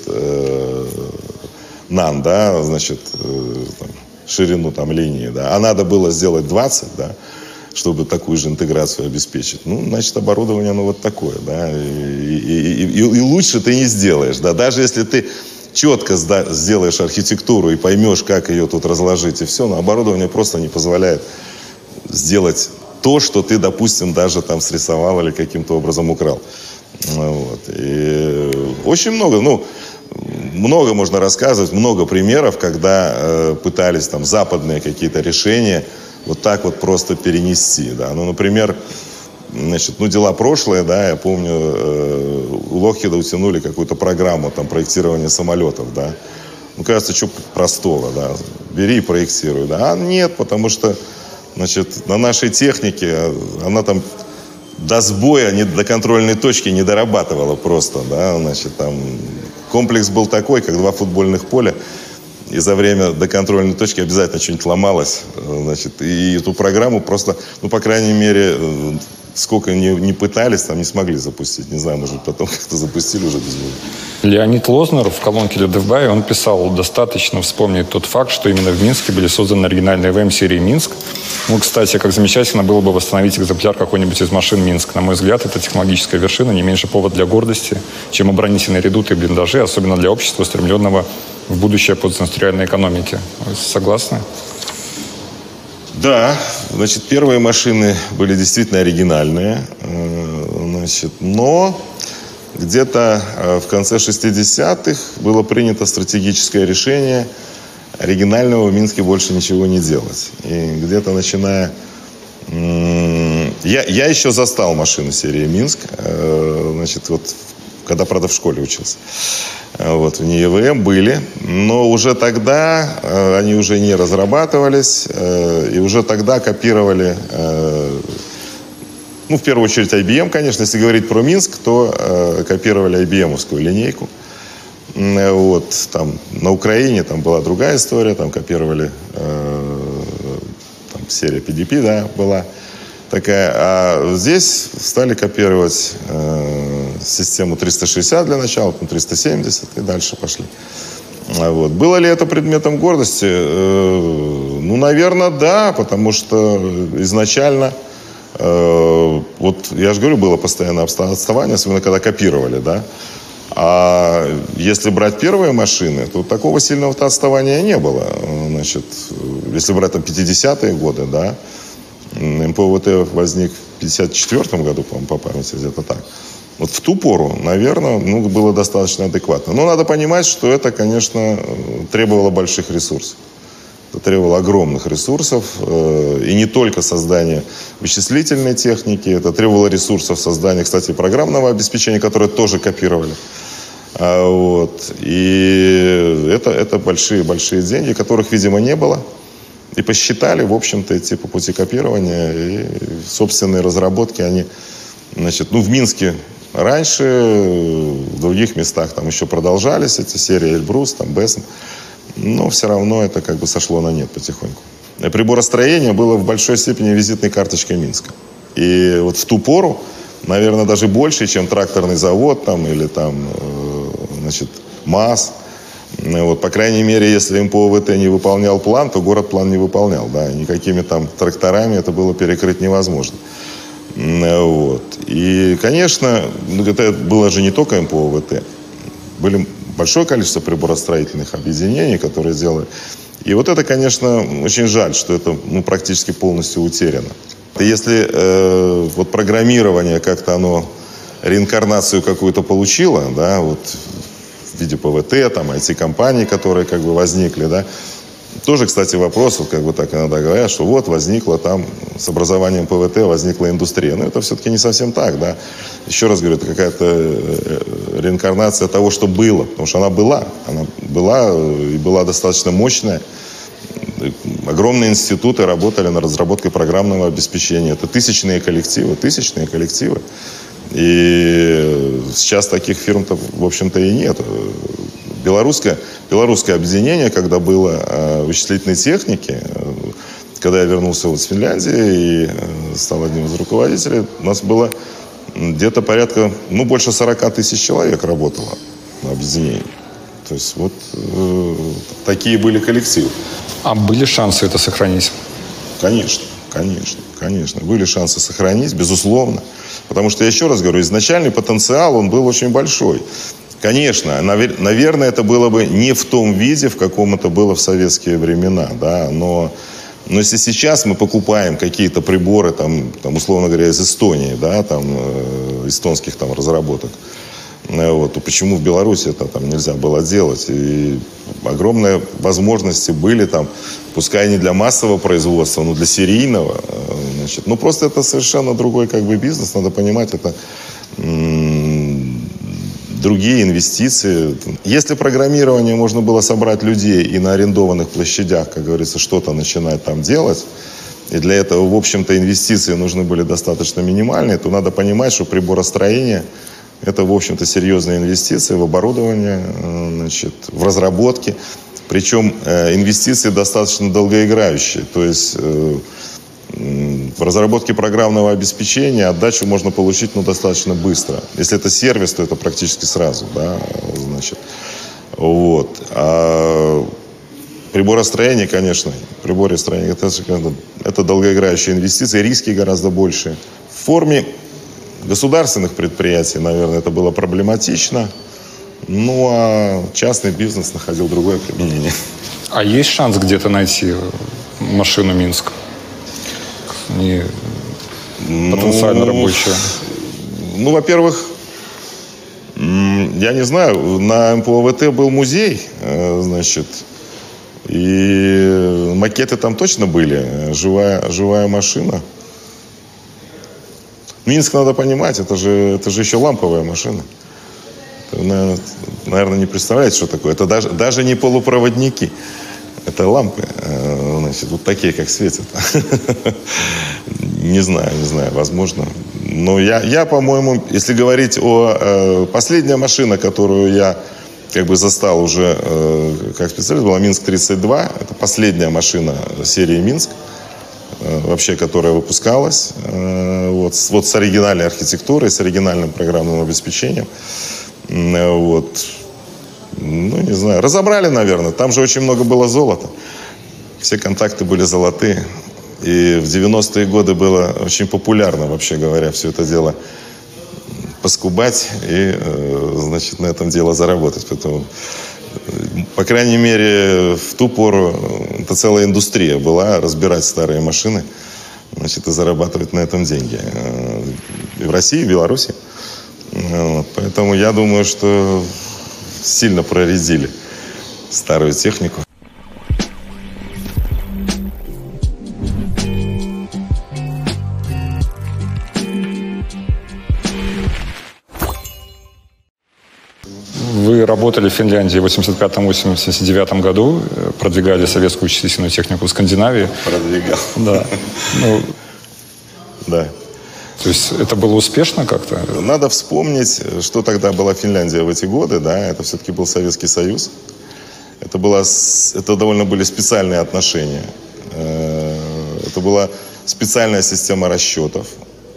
нан, да, значит, там, ширину там, линии, да, а надо было сделать 20, да, чтобы такую же интеграцию обеспечить. Ну, значит, оборудование, ну, вот такое, да, и лучше ты не сделаешь, да, даже если ты четко сделаешь архитектуру и поймешь, как ее тут разложить, и все, но оборудование просто не позволяет сделать то, что ты, допустим, даже там срисовал или каким-то образом украл. Вот. И очень много, много можно рассказывать, много примеров, когда пытались там западные какие-то решения вот так вот просто перенести, да. Ну, например, значит, дела прошлые, да, я помню, у Локхида утянули какую-то программу там проектирования самолетов, да. Ну, кажется, что простого, да, бери и проектируй, да. А нет, потому что, значит, на нашей технике она там до сбоя, до контрольной точки не дорабатывала просто, да, значит, там комплекс был такой, как 2 футбольных поля, и за время до контрольной точки обязательно что-нибудь ломалось. Значит, и эту программу просто, ну, по крайней мере, сколько не пытались, там не смогли запустить. Не знаю, может, потом как-то запустили уже без него. Леонид Лознер в колонке Ледовбая, он писал: достаточно вспомнить тот факт, что именно в Минске были созданы оригинальные ВМ-серии «Минск». Ну, кстати, как замечательно было бы восстановить экземпляр какой-нибудь из машин «Минск». На мой взгляд, это технологическая вершина, не меньше повод для гордости, чем оборонительные редуты и блиндажи, особенно для общества, устремленного в будущее постиндустриальной экономики. Вы согласны? Да, значит, первые машины были действительно оригинальные, значит, но где-то в конце 60-х было принято стратегическое решение оригинального в Минске больше ничего не делать. И где-то начиная... Я еще застал машины серии «Минск», значит, вот когда, правда, в школе учился. Вот, в НИИВМ были, но уже тогда они уже не разрабатывались, и уже тогда копировали, ну, в первую очередь, IBM, конечно. Если говорить про Минск, то копировали IBM-овскую линейку. Вот, там, на Украине там была другая история, там копировали, там серия PDP, да, была такая. А здесь стали копировать систему 360 для начала, потом 370 и дальше пошли. Вот. Было ли это предметом гордости? Ну, наверное, да, потому что изначально, вот я же говорю, было постоянное отставание, особенно когда копировали, да. А если брать первые машины, то такого сильного отставания не было. Значит, если брать там 50-е годы, да, МПВТ возник в 54-м году, по-моему, по памяти, где-то так. Вот в ту пору, наверное, ну, было достаточно адекватно. Но надо понимать, что это, конечно, требовало больших ресурсов. Это требовало огромных ресурсов. И не только создания вычислительной техники, это требовало ресурсов создания, кстати, программного обеспечения, которое тоже копировали. Вот. И это большие деньги, которых, видимо, не было. И посчитали, в общем-то, идти по пути копирования. И собственные разработки, они, значит, ну, в Минске раньше, в других местах там еще продолжались эти серии Эльбрус, там, Бессен. Но все равно это как бы сошло на нет потихоньку. И приборостроение было в большой степени визитной карточкой Минска. И вот в ту пору, наверное, даже больше, чем тракторный завод там, или там, значит, МАЗ. Вот, по крайней мере, если МПОВТ не выполнял план, то город план не выполнял. Да, никакими там тракторами это было перекрыть невозможно. Вот. И, конечно, это было же не только МПОВТ. Были большое количество приборостроительных объединений, которые сделали. И вот это, конечно, очень жаль, что это, ну, практически полностью утеряно. Если вот программирование как-то оно реинкарнацию какую-то получило, да, вот в виде ПВТ, там, IT-компаний, которые как бы возникли, да. Тоже, кстати, вопрос, вот как бы так иногда говорят, что вот возникла там, с образованием ПВТ возникла индустрия. Но это все-таки не совсем так, да. Еще раз говорю, это какая-то реинкарнация того, что было. Потому что она была и была достаточно мощная. Огромные институты работали над разработкой программного обеспечения. Это тысячные коллективы. И сейчас таких фирм-то, в общем-то, и нет. Белорусское объединение, когда было вычислительной техники, когда я вернулся вот с Финляндии и стал одним из руководителей, у нас было где-то порядка, ну, больше 40 тысяч человек работало на объединении. То есть вот такие были коллективы. А были шансы это сохранить? Конечно. Были шансы сохранить, безусловно. Потому что, я еще раз говорю, изначальный потенциал, он был очень большой. Конечно, наверное, это было бы не в том виде, в каком это было в советские времена, да, но если сейчас мы покупаем какие-то приборы, там, условно говоря, из Эстонии, да, там, эстонских там разработок, вот, то почему в Беларуси это там нельзя было делать? И огромные возможности были там, пускай не для массового производства, но для серийного. Значит, ну, просто это совершенно другой как бы бизнес, надо понимать, это другие инвестиции. Если программирование можно было собрать людей и на арендованных площадях, как говорится, что-то начинать там делать, и для этого, в общем-то, инвестиции нужны были достаточно минимальные, то надо понимать, что приборостроение – это, в общем-то, серьезные инвестиции в оборудование, значит, в разработки. Причем инвестиции достаточно долгоиграющие. То есть в разработке программного обеспечения отдачу можно получить достаточно быстро. Если это сервис, то это практически сразу. Да, значит. Вот. А приборостроение, конечно, это долгоиграющие инвестиции, риски гораздо больше. В форме государственных предприятий, наверное, это было проблематично. Ну, а частный бизнес находил другое применение. А есть шанс где-то найти машину Минск? Не потенциально рабочую? Ну, во-первых, я не знаю, на МПО-ВТ был музей, значит, и макеты там точно были, живая машина. Минск, надо понимать, это же еще ламповая машина. Вы, наверное, не представляете, что такое. Это даже не полупроводники. Это лампы, значит, вот такие, как светят. Не знаю, возможно. Но я, по-моему, если говорить о... Последняя машина, которую я как бы застал уже как специалист, была Минск-32. Это последняя машина серии Минск, вообще, которая выпускалась. Вот с оригинальной архитектурой, с оригинальным программным обеспечением. Вот. Ну, не знаю. Разобрали, наверное. Там же очень много было золота. Все контакты были золотые. И в 90-е годы было очень популярно, вообще говоря, все это дело поскубать и, значит, на этом дело заработать. Поэтому, по крайней мере, в ту пору это целая индустрия была, разбирать старые машины, значит, и зарабатывать на этом деньги. И в России, и в Беларуси. Вот. Поэтому я думаю, что сильно проредили старую технику. Вы работали в Финляндии в 85-89 году, продвигали советскую чистительную технику в Скандинавии. Продвигал. Да. Ну, да. То есть это было успешно как-то? Надо вспомнить, что тогда была Финляндия в эти годы. Да? Это все-таки был Советский Союз. Это довольно были специальные отношения. Это была специальная система расчетов.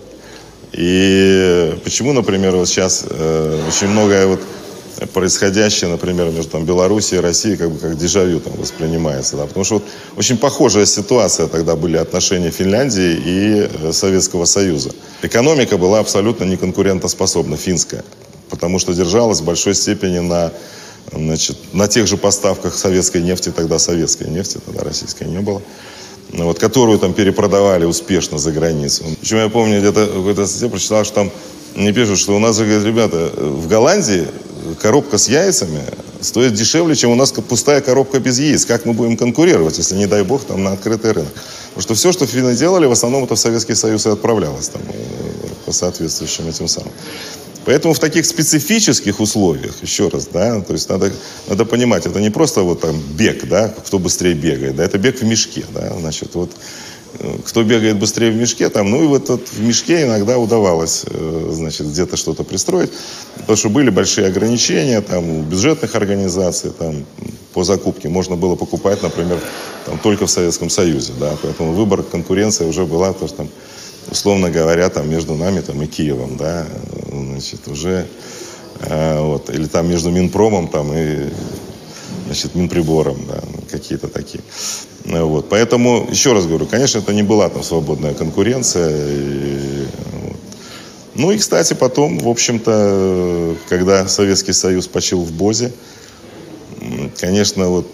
И почему, например, вот сейчас очень многое вот происходящее, например, между Белоруссией и Россией как дежавю воспринимается. Да? Потому что вот очень похожая ситуация тогда были отношения Финляндии и Советского Союза. Экономика была абсолютно неконкурентоспособна, финская, потому что держалась в большой степени на тех же поставках советской нефти, тогда российской не было, вот, которую там перепродавали успешно за границу. Причем я помню, где-то в какой-то статье прочитал, что там мне пишут, что у нас, говорят, ребята, в Голландии коробка с яйцами стоит дешевле, чем у нас пустая коробка без яиц. Как мы будем конкурировать, если, не дай бог, там на открытый рынок? Потому что все, что финны делали, в основном это в Советский Союз и отправлялось там, по соответствующим этим самым. Поэтому в таких специфических условиях, еще раз, да, то есть надо понимать, это не просто вот там бег, да, кто быстрее бегает, да, это бег в мешке, да, значит, вот кто бегает быстрее в мешке, там, ну и вот в мешке иногда удавалось, значит, где-то что-то пристроить, потому что были большие ограничения, там, у бюджетных организаций, там, по закупке можно было покупать, например, там, только в Советском Союзе, да, поэтому выбор, конкуренция уже была, то, что там, условно говоря, там, между нами там, и Киевом, да, значит, уже, вот, или там между Минпромом там, и, значит, Минприбором, да, какие-то такие. Вот. Поэтому, еще раз говорю, конечно, это не была там свободная конкуренция. Вот. Ну и, кстати, потом, в общем-то, когда Советский Союз почил в БОЗе, конечно, вот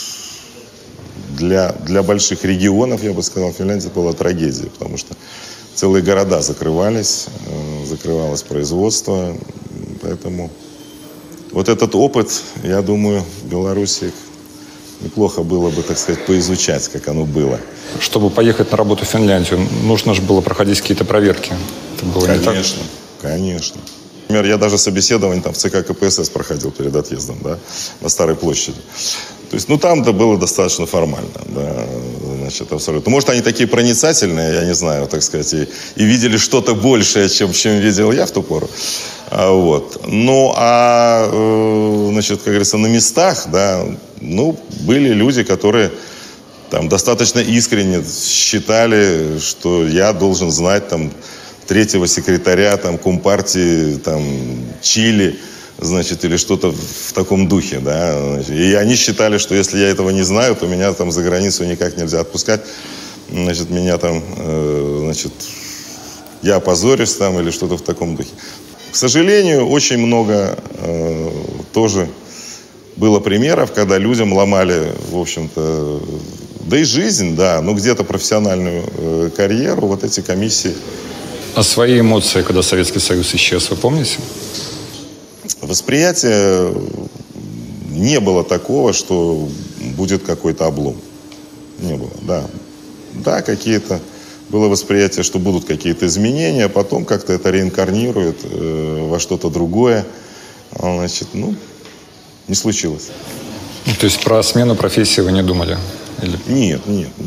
для больших регионов, я бы сказал, Финляндия была трагедией, потому что целые города закрывалось производство. Поэтому вот этот опыт, я думаю, в Беларуси неплохо было бы, так сказать, поизучать, как оно было. Чтобы поехать на работу в Финляндию, нужно же было проходить какие-то проверки. Это было не так? Конечно. Например, я даже собеседование там в ЦК КПСС проходил перед отъездом, да, на Старой площади. То есть, ну, там-то было достаточно формально, да, значит, абсолютно. Может, они такие проницательные, я не знаю, так сказать, и видели что-то большее, чем видел я в ту пору. Вот. Ну, значит, как говорится, на местах, да, Ну, были люди, которые там достаточно искренне считали, что я должен знать там третьего секретаря там Компартии там Чили, значит, или что-то в таком духе, да. И они считали, что если я этого не знаю, то меня там за границу никак нельзя отпускать. Значит, меня там, значит, я опозорюсь там или что-то в таком духе. К сожалению, очень много тоже было примеров, когда людям ломали, в общем-то, да и жизнь, да, но где-то профессиональную карьеру, вот эти комиссии. А свои эмоции, когда Советский Союз исчез, вы помните? Восприятие не было такого, что будет какой-то облом. Не было, да. Да, какие-то... Было восприятие, что будут какие-то изменения, а потом как-то это реинкарнирует во что-то другое. Значит, ну, не случилось. То есть про смену профессии вы не думали? Или... Нет.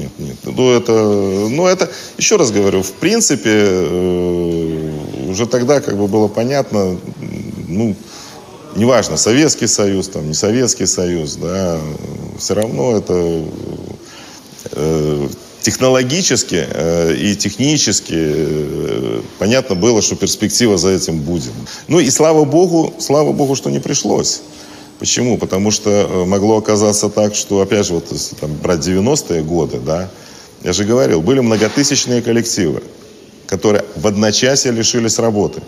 Ну, это, еще раз говорю, в принципе, уже тогда как бы было понятно, ну, неважно, Советский Союз, там, не Советский Союз, да, все равно это технологически и технически понятно было, что перспектива за этим будет. Ну и слава богу, что не пришлось. Почему? Потому что могло оказаться так, что, опять же, вот если там брать 90-е годы, да, я же говорил, были многотысячные коллективы, которые в одночасье лишились работы.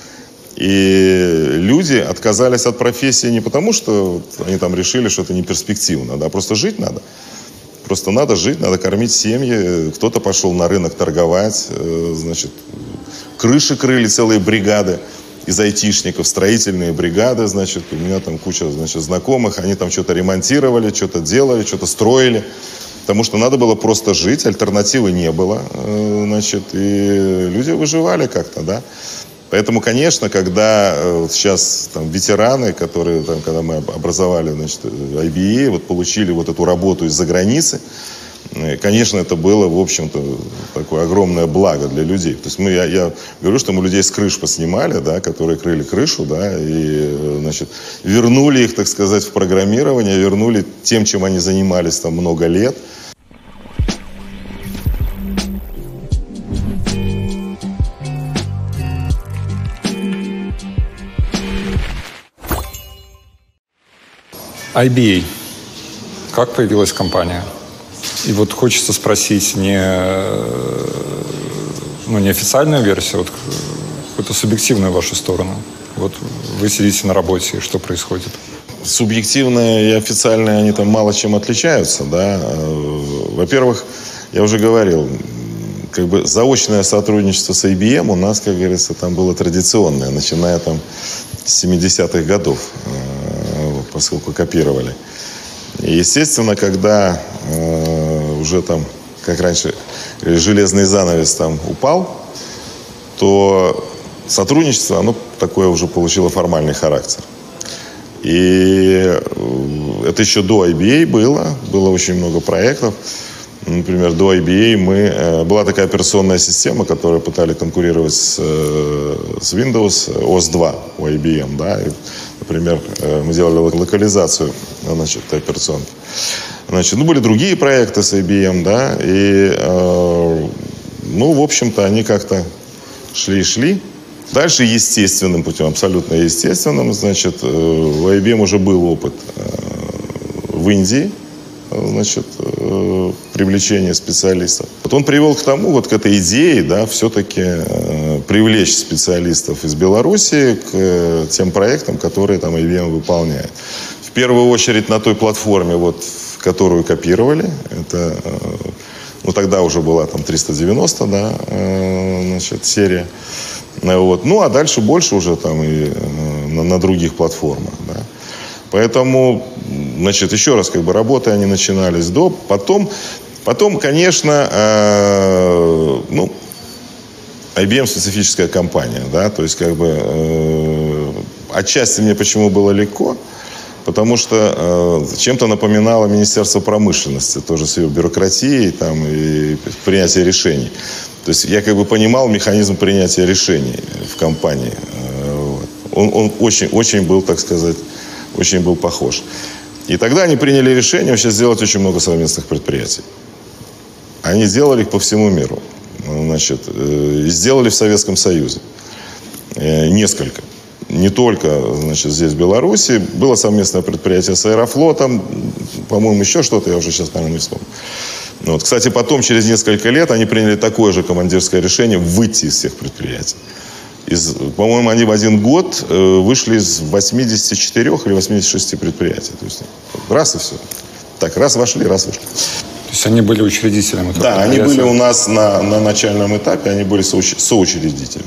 И люди отказались от профессии не потому, что они там решили, что это не перспективно, да, просто жить надо. Просто надо жить, надо кормить семьи. Кто-то пошел на рынок торговать, значит, крыши крыли целые бригады из айтишников, строительные бригады, значит, у меня там куча, значит, знакомых, они там что-то ремонтировали, что-то делали, что-то строили, потому что надо было просто жить, альтернативы не было, значит, и люди выживали как-то, да. Поэтому, конечно, когда вот сейчас там ветераны, которые, там, когда мы образовали, значит, IBA, вот получили вот эту работу из-за границы, конечно, это было, в общем-то, такое огромное благо для людей. То есть я говорю, что мы людей с крыш поснимали, да, которые крыли крышу, да, и, значит, вернули их, так сказать, в программирование, вернули тем, чем они занимались там много лет. IBA. Как появилась компания? И вот хочется спросить не официальную версию, вот какую-то субъективную вашу сторону. Вот вы сидите на работе, и что происходит? Субъективное и официальное, они там мало чем отличаются, да. Во-первых, я уже говорил, как бы заочное сотрудничество с IBM у нас, как говорится, там было традиционное, начиная там с 70-х годов, поскольку копировали. И, естественно, когда уже там, как раньше, железный занавес там упал, то сотрудничество, оно такое уже получило формальный характер. И это еще до IBA было очень много проектов. Например, до IBA была такая операционная система, которая пытались конкурировать с Windows, OS 2 у IBM, да. И, например, мы делали локализацию, значит, операционки. Значит, были другие проекты с IBM, да, и, в общем-то, они как-то шли. Дальше естественным путем, абсолютно естественным, значит, у IBM уже был опыт в Индии, значит, привлечения специалистов. Вот он привел к тому, вот к этой идее, да, все-таки привлечь специалистов из Белоруссии к тем проектам, которые там IBM выполняет. В первую очередь на той платформе, вот, которую копировали, это, тогда уже была там 390, да, значит, серия. Вот. А дальше больше уже там и на других платформах, да. Поэтому, значит, еще раз, как бы работы они начинались до, потом, конечно, IBM специфическая компания, да, то есть, как бы, отчасти мне почему было легко, потому что чем-то напоминало Министерство промышленности, тоже с ее бюрократией там, и принятием решений. То есть я как бы понимал механизм принятия решений в компании. Он очень был, так сказать, очень был похож. И тогда они приняли решение вообще сделать очень много совместных предприятий. Они делали их по всему миру. Значит, сделали в Советском Союзе. Несколько. Не только, значит, здесь, в Беларуси. Было совместное предприятие с Аэрофлотом. По-моему, еще что-то, я уже сейчас, наверное, не вспомню. Вот. Кстати, потом, через несколько лет, они приняли такое же командирское решение выйти из всех предприятий. По-моему, они в один год вышли из 84 или 86 предприятий. То есть раз и все. Так, раз вошли, раз вышли. То есть они были учредителем этого? Да, они были у нас на начальном этапе, они были соучредителями.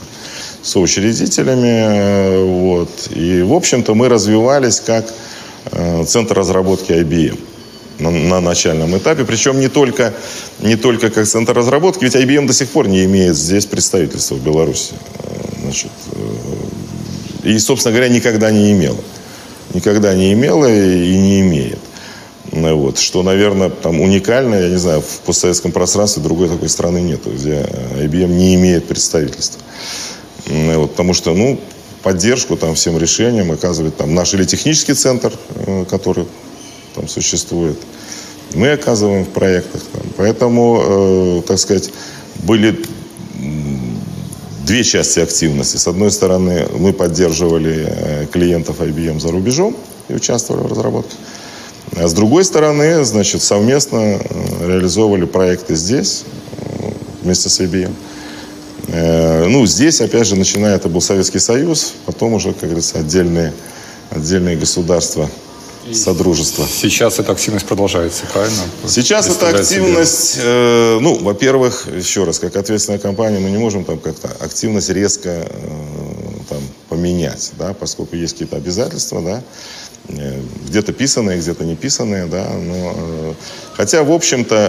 Вот. И, в общем-то, мы развивались как центр разработки IBM на начальном этапе. Причем не только как центр разработки, ведь IBM до сих пор не имеет здесь представительства в Беларуси. Значит, и, собственно говоря, никогда не имела. Никогда не имела и не имеет. Вот, что, наверное, там уникально, я не знаю, в постсоветском пространстве другой такой страны нет, где IBM не имеет представительства. Вот, потому что, ну, поддержку там всем решениям оказывает там наш или технический центр, который там существует, мы оказываем в проектах. Там. Поэтому, так сказать, были две части активности. С одной стороны, мы поддерживали клиентов IBM за рубежом и участвовали в разработке. А с другой стороны, значит, совместно реализовывали проекты здесь, вместе с IBM. Ну, здесь, опять же, начиная, это был Советский Союз, потом уже, как говорится, отдельные государства, содружества. Сейчас эта активность продолжается, правильно? Сейчас эта активность, ну, во-первых, еще раз, как ответственная компания, мы не можем там как-то активность резко там поменять, да, поскольку есть какие-то обязательства, да, где-то писанные, где-то не писанные, да, но, хотя, в общем-то,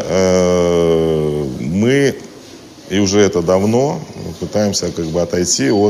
мы, и уже это давно, пытаемся как бы отойти от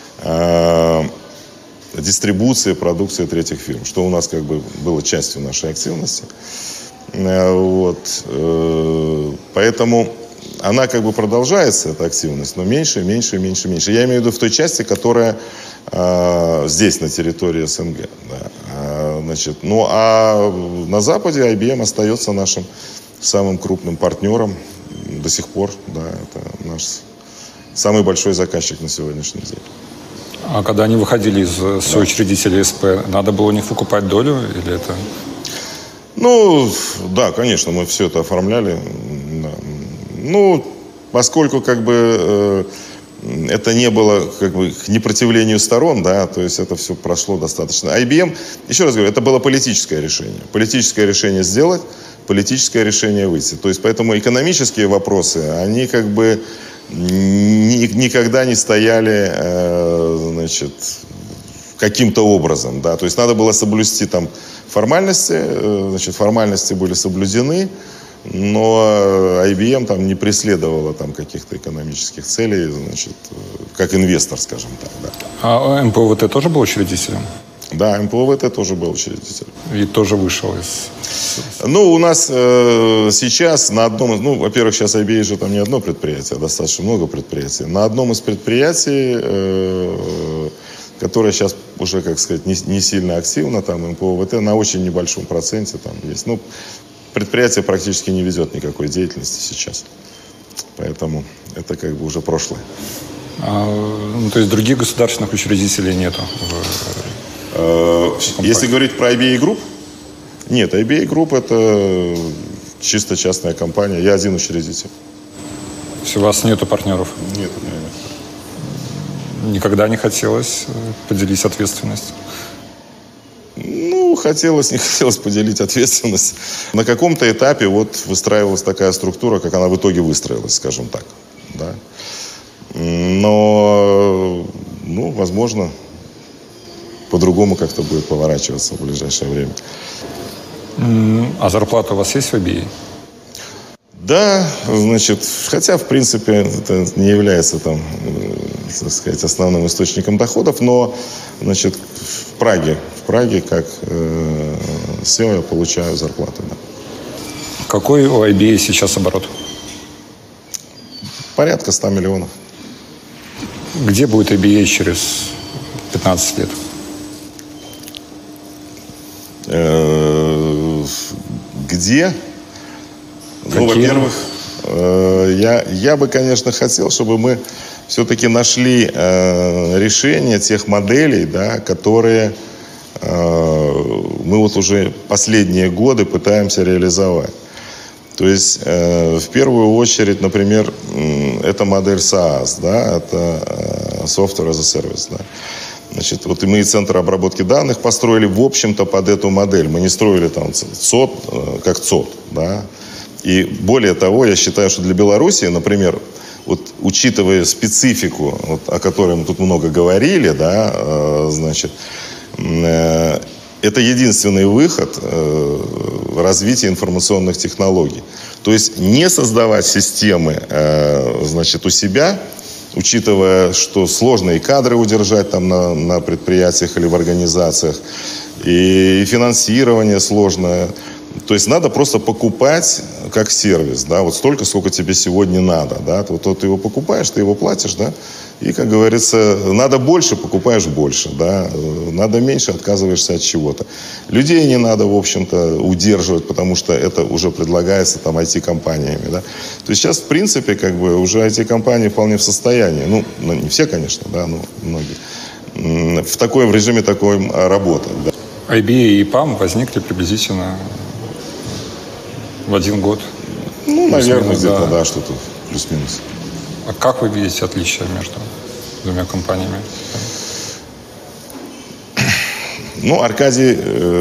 дистрибуции продукции третьих фирм, что у нас как бы было частью нашей активности. Вот. Поэтому она как бы продолжается, эта активность, но меньше. Я имею в виду в той части, которая здесь, на территории СНГ. Да. Значит, ну а на Западе IBM остается нашим самым крупным партнером до сих пор. Да, это наш самый большой заказчик на сегодняшний день. А когда они выходили из соучредителей СП, надо было у них выкупать долю или это? Ну, да, конечно, мы все это оформляли. Да. Ну, поскольку как бы это не было как бы к непротивлению сторон, да, то есть это все прошло достаточно. IBM, еще раз говорю, это было политическое решение. Политическое решение сделать, политическое решение выйти. То есть поэтому экономические вопросы, они как бы никогда не стояли, значит, каким-то образом, да, то есть надо было соблюсти там формальности, значит, формальности были соблюдены, но IBM там не преследовала там каких-то экономических целей, значит, как инвестор, скажем так, да. А МПВТ тоже был учредителем? Да, МПВТ тоже был учредителем. И тоже вышел из... Ну, у нас сейчас на одном из... Ну, во-первых, сейчас IBM же там не одно предприятие, а достаточно много предприятий. На одном из предприятий, которое сейчас уже, как сказать, не сильно активно, там МПВТ на очень небольшом проценте там есть. Ну, предприятие практически не ведет никакой деятельности сейчас. Поэтому это как бы уже прошлое. Ну, то есть других государственных учредителей нету? Если говорить про IBA Group, нет, IBA Group это чисто частная компания. Я один учредитель. То есть у вас нету партнеров? Нет. Никогда не хотелось поделить ответственность? Ну, не хотелось поделить ответственность. На каком-то этапе вот выстраивалась такая структура, как она в итоге выстроилась, скажем так. Да? Но, ну, возможно, по-другому как-то будет поворачиваться в ближайшее время. А зарплата у вас есть в IBA? Да, значит, хотя, в принципе, это не является там, так сказать, основным источником доходов, но, значит, в Праге как SEO я получаю зарплату. Да. Какой у IBA сейчас оборот? Порядка 100 миллионов. Где будет IBA через 15 лет? где? Ну, во-первых, я бы, конечно, хотел, чтобы мы все-таки нашли решение тех моделей, да, которые мы вот уже последние годы пытаемся реализовать. То есть, в первую очередь, например, это модель SaaS, да, это Software as a Service, да. Значит, вот и мы Центр обработки данных построили, в общем-то, под эту модель. Мы не строили там ЦОД, как ЦОД, да. И более того, я считаю, что для Беларуси, например, вот учитывая специфику, вот, о которой мы тут много говорили, да, значит, это единственный выход развития информационных технологий. То есть не создавать системы, значит, у себя, учитывая, что сложно и кадры удержать там на предприятиях или в организациях, и финансирование сложное. То есть надо просто покупать как сервис, да, вот столько, сколько тебе сегодня надо, да, вот ты его покупаешь, ты его платишь, да, и, как говорится, надо больше, покупаешь больше, да, надо меньше, отказываешься от чего-то. Людей не надо, в общем-то, удерживать, потому что это уже предлагается там IT-компаниями, да. То есть сейчас, в принципе, как бы уже IT-компании вполне в состоянии, ну, не все, конечно, да, но многие, в режиме такой работы, да. IBA и EPAM возникли приблизительно в один год. Ну, наверное, где-то, да, что-то плюс-минус. А как вы видите отличия между двумя компаниями? Ну, Аркадий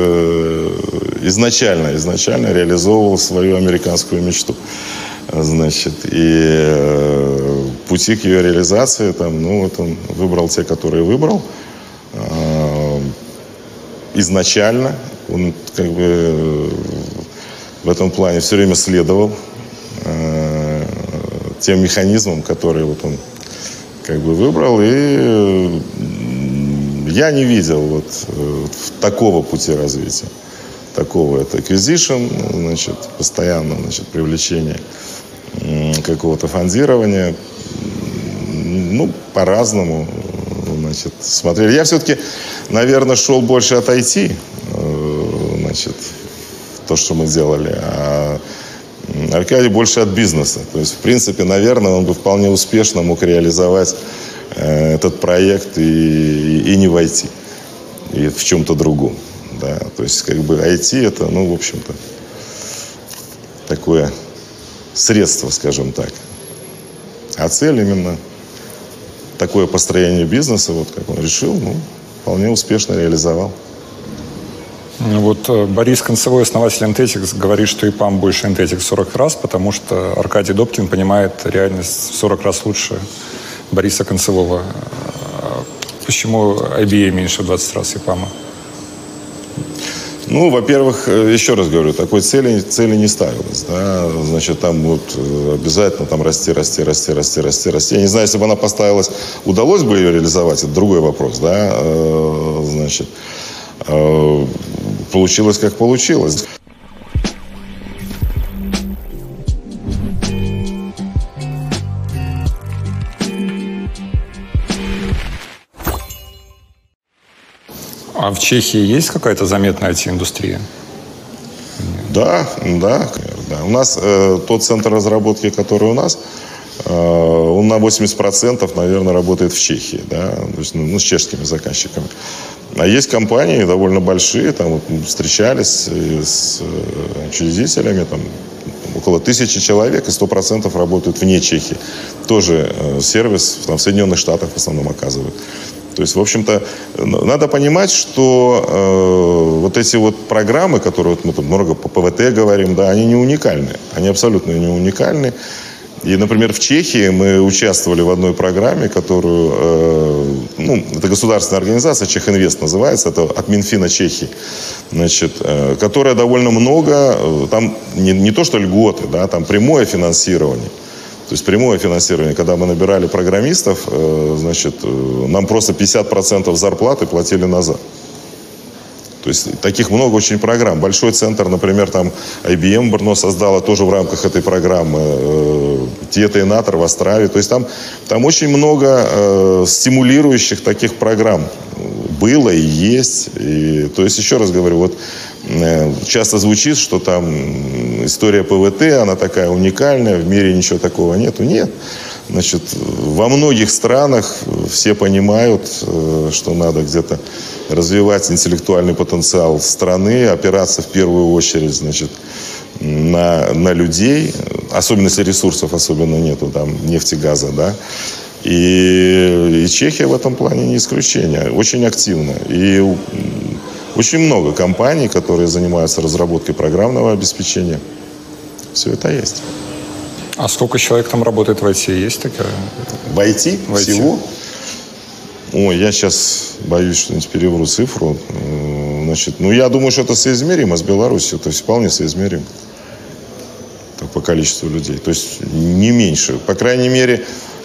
изначально реализовывал свою американскую мечту. Значит, и пути к ее реализации, там, ну, вот он выбрал те, которые выбрал. Изначально он, как бы, в этом плане все время следовал тем механизмам, которые вот он, как бы, выбрал. И я не видел вот такого пути развития. Такого это acquisition, значит, постоянно, значит, привлечение какого-то фондирования. Ну, по-разному, значит, смотрели. Я все-таки, наверное, шел больше от IT, значит, то, что мы делали, а Аркадий больше от бизнеса. То есть, в принципе, наверное, он бы вполне успешно мог реализовать этот проект и не войти, и в чем-то другом. Да. То есть, как бы, IT это, ну, в общем-то, такое средство, скажем так. А цель именно такое построение бизнеса, вот как он решил, ну, вполне успешно реализовал. Вот Борис Концевой, основатель Entetics, говорит, что EPAM больше Entetics 40 раз, потому что Аркадий Добкин понимает реальность в 40 раз лучше Бориса Концевого. Почему IBA меньше в 20 раз EPAM? Ну, во-первых, еще раз говорю, такой цели не ставилось, да, значит, там вот обязательно там расти. Я не знаю, если бы она поставилась, удалось бы ее реализовать, это другой вопрос, да, значит, получилось как получилось. А в Чехии есть какая-то заметная IT-индустрия? Да. У нас тот центр разработки, который у нас, он на 80%, наверное, работает в Чехии, да, то есть, ну, с чешскими заказчиками. А есть компании довольно большие, там вот, встречались с учредителями, там около 1000 человек, и 100% работают вне Чехии. Тоже сервис там, в Соединенных Штатах в основном оказывают. То есть, в общем-то, надо понимать, что вот эти вот программы, которые вот мы тут много по ПВТ говорим, да, они не уникальны. Они абсолютно не уникальны. И, например, в Чехии мы участвовали в одной программе, которую, ну, это государственная организация, Чехинвест называется, это от Минфина Чехии, значит, которая довольно много, там не то что льготы, да, там прямое финансирование. То есть прямое финансирование, когда мы набирали программистов, значит, нам просто 50% зарплаты платили назад. То есть таких много очень программ. Большой центр, например, там IBM Брно создала тоже в рамках этой программы, Tieto Inator в Острове. То есть там очень много стимулирующих таких программ было и есть. И, то есть, еще раз говорю, вот часто звучит, что там история ПВТ, она такая уникальная, в мире ничего такого нету. Нет. Значит, во многих странах все понимают, что надо где-то развивать интеллектуальный потенциал страны, опираться в первую очередь, значит, на людей, особенно если ресурсов особенно нету, там, нефти, газа, да. И Чехия в этом плане не исключение, очень активно. И очень много компаний, которые занимаются разработкой программного обеспечения. Все это есть. А сколько человек там работает в IT? Есть такая? В IT? Всего? Ой, я сейчас боюсь, что-нибудь перевру цифру. Значит, я думаю, что это соизмеримо с Беларусью. То есть вполне соизмеримо. Так, по количеству людей. То есть не меньше. По крайней мере,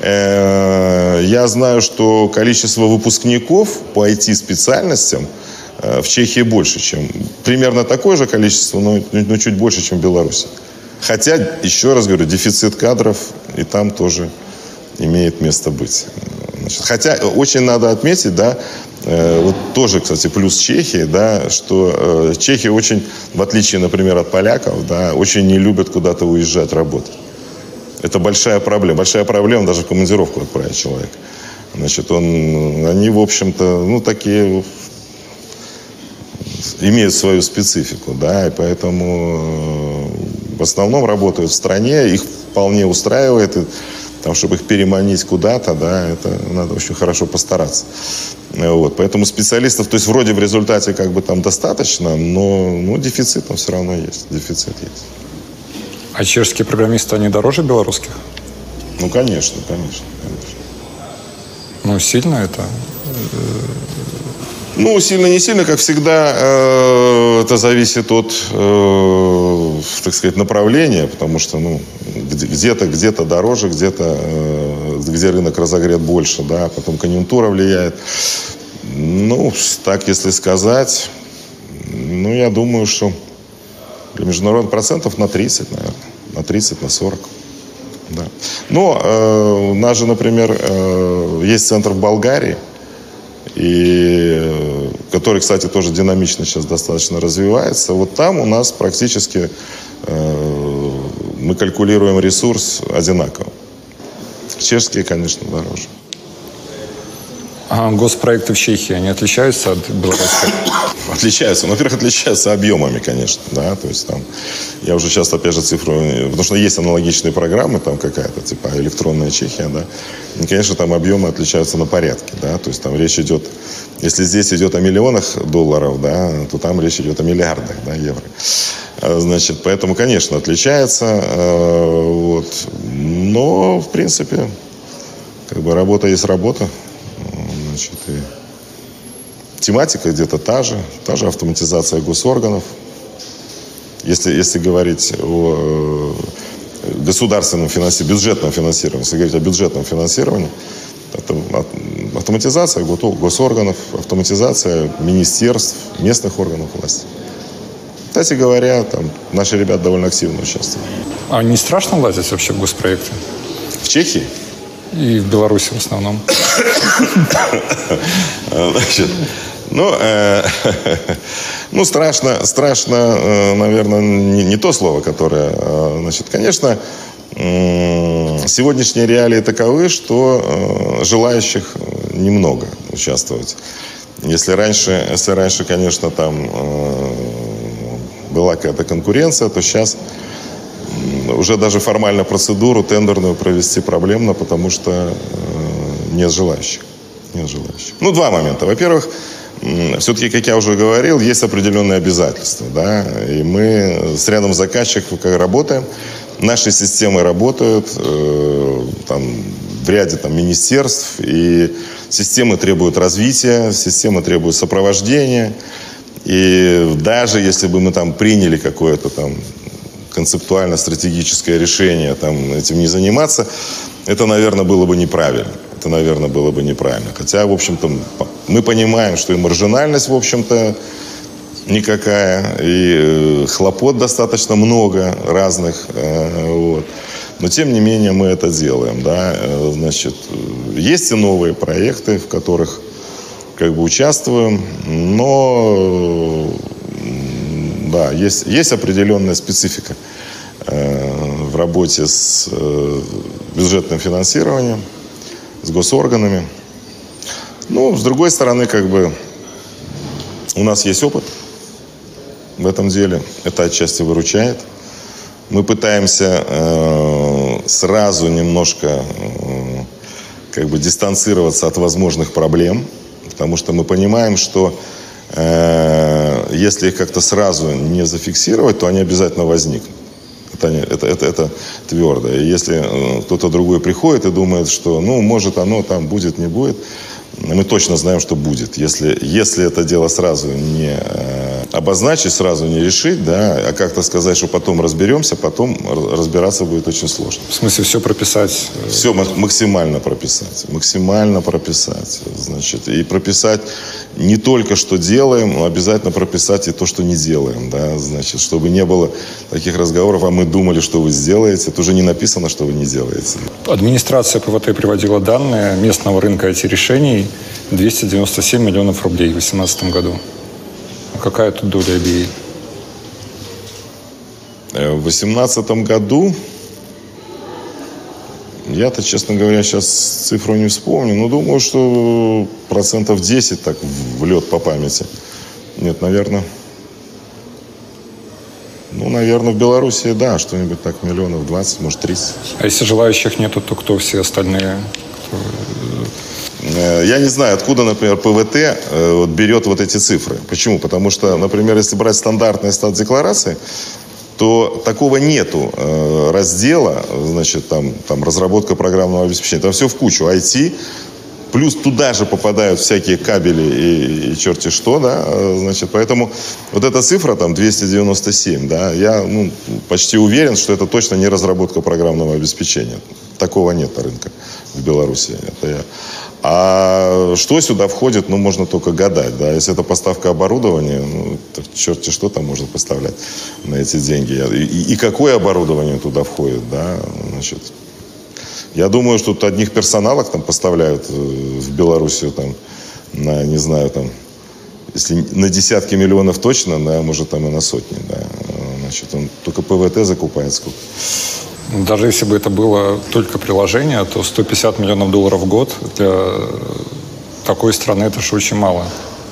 я знаю, что количество выпускников по IT-специальностям в Чехии больше, чем... Примерно такое же количество, но чуть больше, чем в Беларуси. Хотя, еще раз говорю, дефицит кадров и там тоже имеет место быть. Значит, хотя очень надо отметить, да, вот тоже, кстати, плюс Чехии, да, что чехи очень, в отличие, например, от поляков, да, очень не любят куда-то уезжать работать. Это большая проблема. Большая проблема даже в командировку отправить человека. Значит, они, в общем-то, такие... имеют свою специфику, да, и поэтому в основном работают в стране, их вполне устраивает, и, там, чтобы их переманить куда-то, да, это надо очень хорошо постараться. Вот, поэтому специалистов, то есть вроде в результате как бы там достаточно, но дефицит там все равно есть, дефицит есть. А чешские программисты, они дороже белорусских? Ну, конечно. Ну, сильно это? Ну, сильно, не сильно, как всегда, это зависит от, так сказать, направления, потому что, где-то дороже, где рынок разогрет больше, да, потом конъюнктура влияет. Так, если сказать, я думаю, что для международных процентов на 30, наверное, на 30, на 40. Да. Но у нас же, например, есть центр в Болгарии, и который, кстати, тоже динамично сейчас достаточно развивается. Вот там у нас практически мы калькулируем ресурс одинаково. Чешские, конечно, дороже. А госпроекты в Чехии, они отличаются от белорусских? Отличаются. Во-первых, отличаются объемами, конечно. Да? То есть там, я уже часто, опять же, цифру... Потому что есть аналогичные программы, там какая-то, типа электронная Чехия, да. И, конечно, там объемы отличаются на порядке, да. То есть там речь идет... Если здесь идет о миллионах долларов, да, то там речь идет о миллиардах, да, евро. Значит, поэтому, конечно, отличается. Вот. Но, в принципе, как бы работа есть работа. Значит, и тематика где-то та же автоматизация госорганов. Если говорить о государственном финансировании, бюджетном финансировании, если говорить о бюджетном финансировании, это автоматизация госорганов, автоматизация министерств, местных органов власти. Кстати говоря, там наши ребята довольно активно участвуют. А не страшно лазить вообще в госпроекты? В Чехии? И в Беларуси в основном. Значит, страшно, наверное, не то слово, которое... Значит, конечно, сегодняшние реалии таковы, что желающих немного участвовать. Если раньше, конечно, там была какая-то конкуренция, то сейчас уже даже формально процедуру тендерную провести проблемно, потому что нет желающих. Два момента. Во-первых, все-таки, как я уже говорил, есть определенные обязательства. Да? И мы с рядом заказчиков работаем. Наши системы работают в ряде министерств. И системы требуют развития, системы требуют сопровождения. И даже если бы мы приняли какое-то концептуально-стратегическое решение этим не заниматься, это, наверное, было бы неправильно. Хотя, в общем-то, мы понимаем, что и маржинальность, в общем-то, никакая, и хлопот достаточно много разных. Вот. Но, тем не менее, мы это делаем. Да? Значит, есть и новые проекты, в которых участвуем, но да, есть определенная специфика в работе с бюджетным финансированием, с госорганами. Ну, с другой стороны, как бы у нас есть опыт в этом деле. Это отчасти выручает. Мы пытаемся сразу немножко как бы дистанцироваться от возможных проблем, потому что мы понимаем, что если их как-то сразу не зафиксировать, то они обязательно возникнут. Это твердо. И если кто-то другой приходит и думает, что, ну, может, оно там будет, не будет, мы точно знаем, что будет. Если это дело сразу не обозначить, сразу не решить, да, а как-то сказать, что потом разберемся, потом разбираться будет очень сложно. В смысле, все прописать? Все максимально прописать. Максимально прописать. Значит, и прописать не только, что делаем, но обязательно прописать и то, что не делаем. Да, значит, чтобы не было таких разговоров, а мы думали, что вы сделаете. Это уже не написано, что вы не делаете. Администрация ПВТ приводила данные местного рынка IT-решений 297 миллионов рублей в 2018 году. Какая тут доля IBA? В 2018 году, я-то, честно говоря, сейчас цифру не вспомню, но думаю, что 10% так в лед по памяти. Нет, наверное. Ну, наверное, в Беларуси, да, что-нибудь так, 20 миллионов, может, 30. А если желающих нету, то кто все остальные? Я не знаю, откуда, например, ПВТ берет вот эти цифры. Почему? Потому что, например, если брать стандартные стат-декларации, то такого нету раздела, значит, там разработка программного обеспечения. Там все в кучу. IT, плюс туда же попадают всякие кабели и черти что, да, значит, поэтому вот эта цифра, там, 297, да, я, почти уверен, что это точно не разработка программного обеспечения. Такого нет на рынке в Беларуси. Это я. А что сюда входит, можно только гадать, да, если это поставка оборудования, черти что там можно поставлять на эти деньги. И какое оборудование туда входит, да, значит. Я думаю, что тут одних персоналок там поставляют в Белоруссию там, на, не знаю, там, если на десятки миллионов точно, да, может там и на сотни, да. Значит, он только ПВТ закупает сколько. Даже если бы это было только приложение, то 150 миллионов долларов в год для такой страны это же очень мало.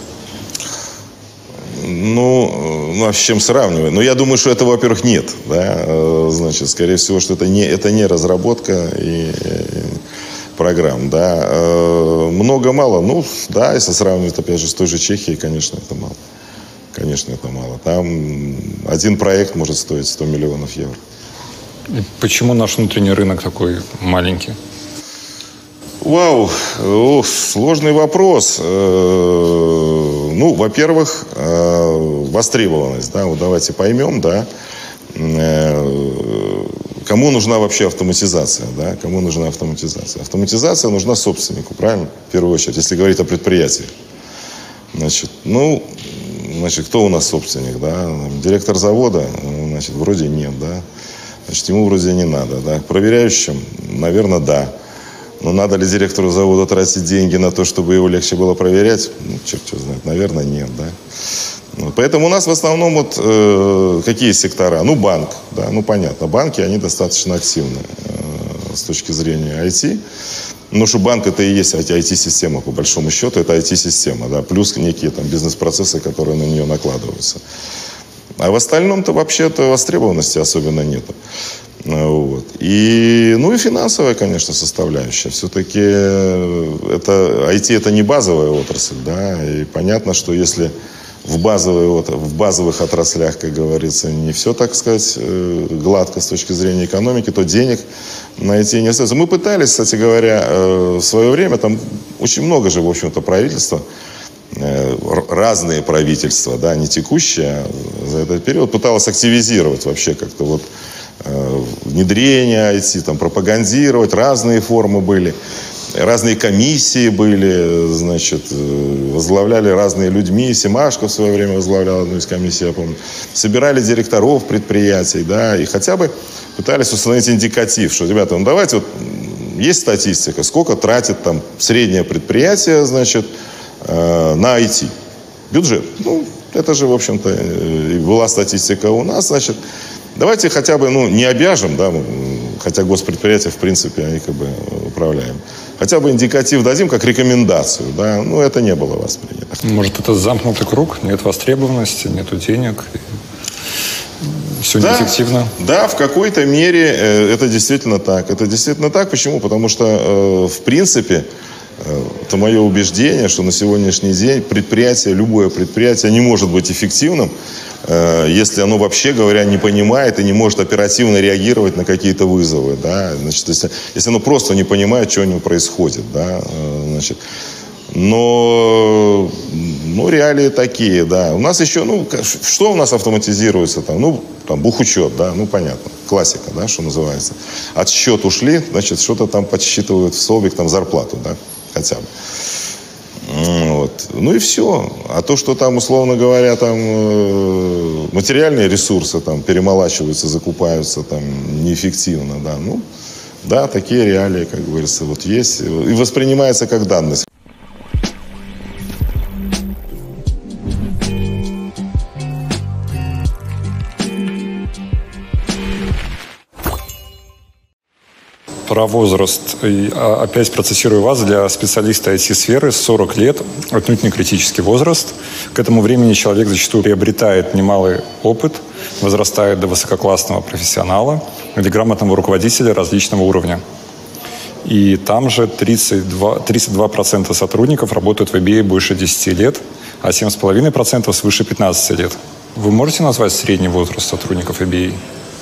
А с чем сравнивать? Я думаю, что этого, во-первых, нет. Да? Значит, скорее всего, что это не разработка и программ. Да? Много-мало? Да, если сравнивать, опять же, с той же Чехией, конечно, это мало. Конечно, это мало. Там один проект может стоить 100 миллионов евро. И почему наш внутренний рынок такой маленький? Вау, сложный вопрос. Во-первых, востребованность. Да? Вот давайте поймем, да, кому нужна вообще автоматизация. Да? Кому нужна автоматизация? Автоматизация нужна собственнику, правильно? В первую очередь, если говорить о предприятии. Значит, кто у нас собственник? Да? Директор завода? Значит, вроде нет, да. Значит, ему вроде не надо, да. Проверяющим, наверное, да. Но надо ли директору завода тратить деньги на то, чтобы его легче было проверять? Черт его знает, наверное, нет, да. Поэтому у нас в основном какие сектора? Банк, да, понятно. Банки, они достаточно активны с точки зрения IT. Что банк это и есть IT-система, по большому счету, это IT-система, да, плюс некие там бизнес-процессы, которые на нее накладываются. А в остальном-то вообще-то востребованности особенно нету. Вот. И финансовая, конечно, составляющая. Все-таки IT это не базовая отрасль, да, и понятно, что если в базовых отраслях, как говорится, не все, так сказать, гладко с точки зрения экономики, то денег на IT не остается. Мы пытались, кстати говоря, в свое время, там очень много же, в общем-то, правительства, разные правительства, да, не текущие, а за этот период пыталось активизировать вообще как-то внедрение IT, там, пропагандировать, разные формы были, разные комиссии были, значит, возглавляли разные людьми, Семашко в свое время возглавлял одну из комиссий, я помню, собирали директоров предприятий, да, и хотя бы пытались установить индикатив, что, ребята, давайте, есть статистика, сколько тратит там среднее предприятие, значит, на IT. Бюджет. Это же, в общем-то, была статистика у нас, значит, давайте хотя бы, не обяжем, да, хотя госпредприятия, в принципе, они как бы управляем. Хотя бы индикатив дадим, как рекомендацию, да, это не было воспринято. Может, это замкнутый круг, нет востребованности, нету денег, все неэффективно? Да, в какой-то мере это действительно так. Это действительно так. Почему? Потому что, в принципе, это мое убеждение, что на сегодняшний день любое предприятие не может быть эффективным, если оно, вообще говоря, не понимает и не может оперативно реагировать на какие-то вызовы. Да? Значит, если оно просто не понимает, что у него происходит. Да? Значит, но реалии такие, да. У нас еще, что у нас автоматизируется там? Бухучет, да, понятно. Классика, да, что называется. Отсчет ушли, значит, что-то там подсчитывают в столбик, там зарплату, да, хотя бы. Вот. И все. А то, что там, условно говоря, там материальные ресурсы там перемолачиваются, закупаются там неэффективно, да. Да, такие реалии, как говорится, вот есть. И воспринимается как данность. Про возраст. Опять процессирую вас. Для специалиста IT-сферы 40 лет отнюдь не критический возраст. К этому времени человек зачастую приобретает немалый опыт, возрастает до высококлассного профессионала или грамотного руководителя различного уровня. И там же 32% сотрудников работают в MBA больше 10 лет, а 7,5% свыше 15 лет. Вы можете назвать средний возраст сотрудников MBA?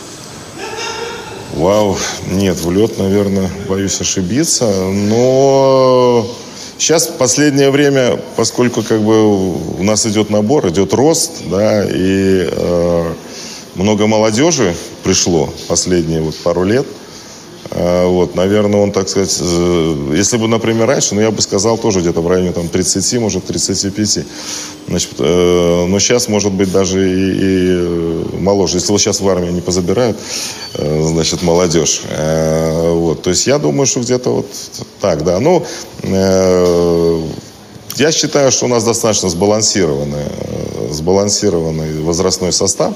Вау, нет, в лед, наверное, боюсь ошибиться, но сейчас в последнее время, поскольку как бы у нас идет набор, идет рост, да, и много молодежи пришло последние пару лет, наверное, он, так сказать, если бы, например, раньше, я бы сказал тоже где-то в районе 30, может, 35. Значит, но сейчас, может быть, даже и моложе. Если сейчас в армии не позабирают, значит, молодежь. То есть я думаю, что где-то так, да. Я считаю, что у нас достаточно сбалансированный возрастной состав.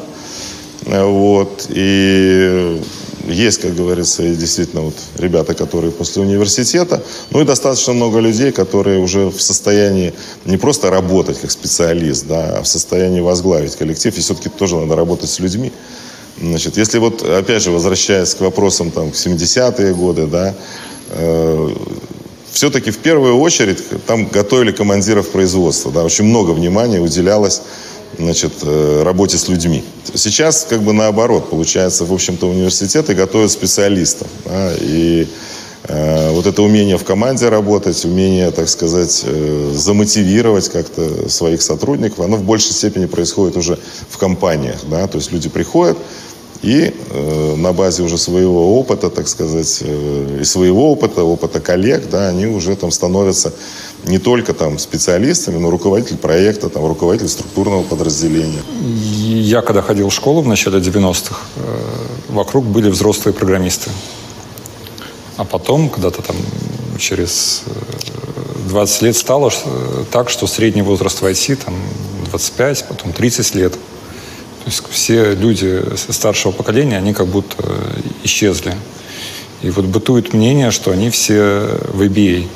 И есть, как говорится, и действительно ребята, которые после университета, и достаточно много людей, которые уже в состоянии не просто работать как специалист, да, а в состоянии возглавить коллектив. И все-таки тоже надо работать с людьми. Значит, если опять же, возвращаясь к вопросам к 70-е годы, да, все-таки в первую очередь там готовили командиров производства, да, очень много внимания уделялось, значит, работе с людьми. Сейчас как бы наоборот, получается, в общем-то, университеты готовят специалистов. Да, и это умение в команде работать, умение, так сказать, замотивировать как-то своих сотрудников, оно в большей степени происходит уже в компаниях. Да, то есть люди приходят и на базе уже своего опыта, так сказать, и своего опыта коллег, да, они уже там становятся не только специалистами, но руководитель проекта, руководитель структурного подразделения. Я когда ходил в школу в начале 90-х, вокруг были взрослые программисты. А потом, когда-то через 20 лет стало так, что средний возраст в IT 25, потом 30 лет. То есть все люди старшего поколения, они как будто исчезли. И бытует мнение, что они все в MBA.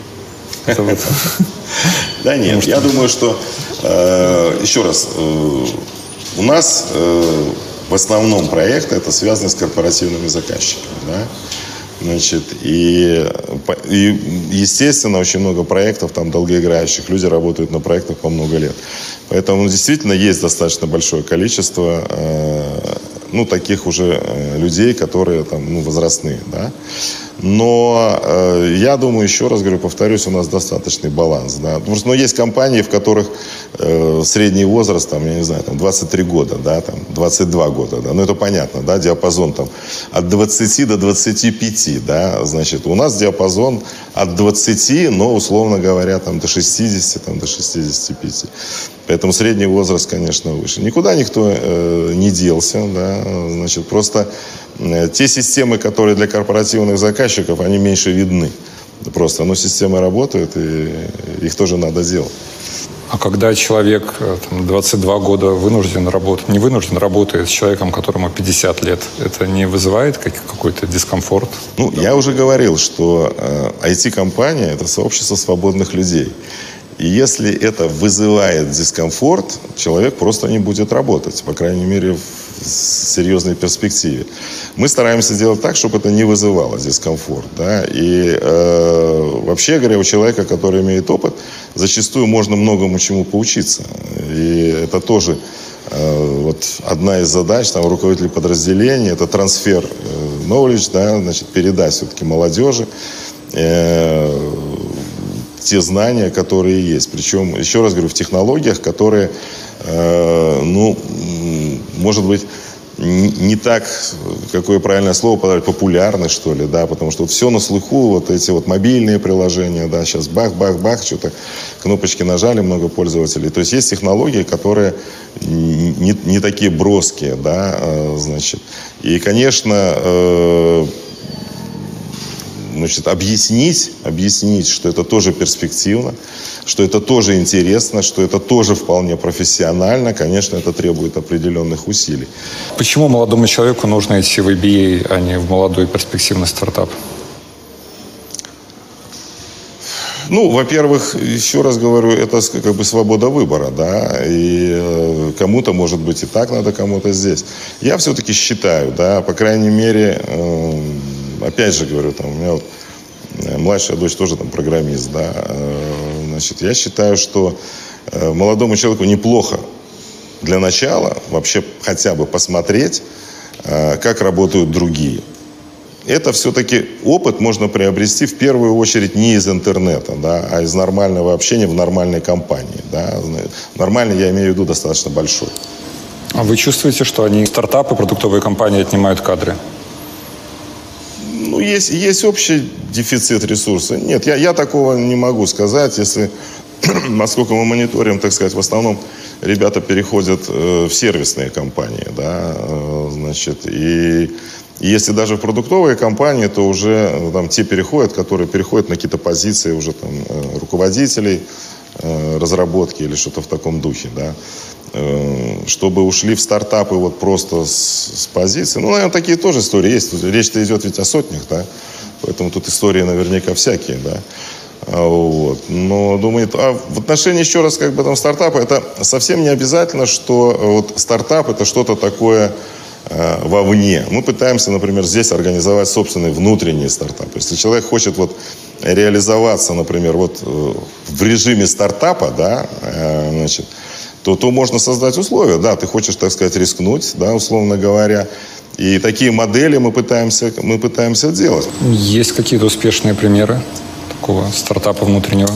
Да нет, я думаю, что, еще раз, у нас в основном проекты это связано с корпоративными заказчиками, да? Значит, и естественно, очень много проектов долгоиграющих. Люди работают на проектах по много лет. Поэтому действительно есть достаточно большое количество таких уже людей, которые возрастные, да. Но я думаю, еще раз говорю, повторюсь, у нас достаточный баланс, да. Потому что есть компании, в которых средний возраст, я не знаю, 23 года, да, 22 года, да. Это понятно, да, диапазон от 20 до 25, да. Значит, у нас диапазон от 20, но, условно говоря, до 60, до 65. Поэтому средний возраст, конечно, выше. Никуда никто не делся, да. Значит, просто те системы, которые для корпоративных заказчиков, они меньше видны. Просто, системы работают, и их тоже надо делать. А когда человек 22 года вынужден работать, не вынужден, работает с человеком, которому 50 лет, это не вызывает какой-то дискомфорт? Ну, я уже говорил, что IT-компания – это сообщество свободных людей. И если это вызывает дискомфорт, человек просто не будет работать, по крайней мере, в серьезной перспективе. Мы стараемся делать так, чтобы это не вызывало дискомфорт. Да? И вообще говоря, у человека, который имеет опыт, зачастую можно многому чему поучиться. И это тоже вот одна из задач руководителей подразделений, это трансфер knowledge, да, значит, передать все-таки молодежи те знания, которые есть. Причем, еще раз говорю, в технологиях, которые, ну, может быть, не так, какое правильное слово подать, популярны, что ли, да, потому что вот все на слуху, вот эти вот мобильные приложения, да, сейчас бах-бах-бах, что-то кнопочки нажали, много пользователей. То есть есть технологии, которые не такие броские, да, значит. И, конечно, значит, объяснить, что это тоже перспективно, что это тоже интересно, что это тоже вполне профессионально, конечно, это требует определенных усилий. Почему молодому человеку нужно идти в MBA, а не в молодой перспективный стартап? Ну, во-первых, еще раз говорю, это как бы свобода выбора, да, и кому-то, может быть, и так надо, кому-то здесь. Я все-таки считаю, да, по крайней мере, опять же говорю, там, у меня вот младшая дочь тоже там программист, да, значит, я считаю, что молодому человеку неплохо для начала вообще хотя бы посмотреть, как работают другие. Это все-таки опыт можно приобрести в первую очередь не из интернета, да, а из нормального общения в нормальной компании. Да. Нормальный, я имею в виду, достаточно большой. А вы чувствуете, что они, стартапы, продуктовые компании, отнимают кадры? Ну, есть общий дефицит ресурса. Нет, я такого не могу сказать, если, насколько мы мониторим, так сказать, в основном ребята переходят в сервисные компании, да, значит, и если даже в продуктовые компании, то уже там те переходят, которые переходят на какие-то позиции уже там руководителей разработки или что-то в таком духе, да. Чтобы ушли в стартапы вот просто с позиции. Ну, наверное, такие тоже истории есть. Речь-то идет ведь о сотнях, да. Поэтому тут истории наверняка всякие, да. Вот. Но, думаю, в отношении, еще раз, как бы там стартапа, это совсем не обязательно, что вот стартап это что-то такое вовне. Мы пытаемся, например, здесь организовать собственный внутренний стартап. Если человек хочет вот реализоваться, например, вот в режиме стартапа, да, значит, то можно создать условия. Да, ты хочешь, так сказать, рискнуть, да, условно говоря. И такие модели мы пытаемся делать. Есть какие-то успешные примеры такого стартапа внутреннего?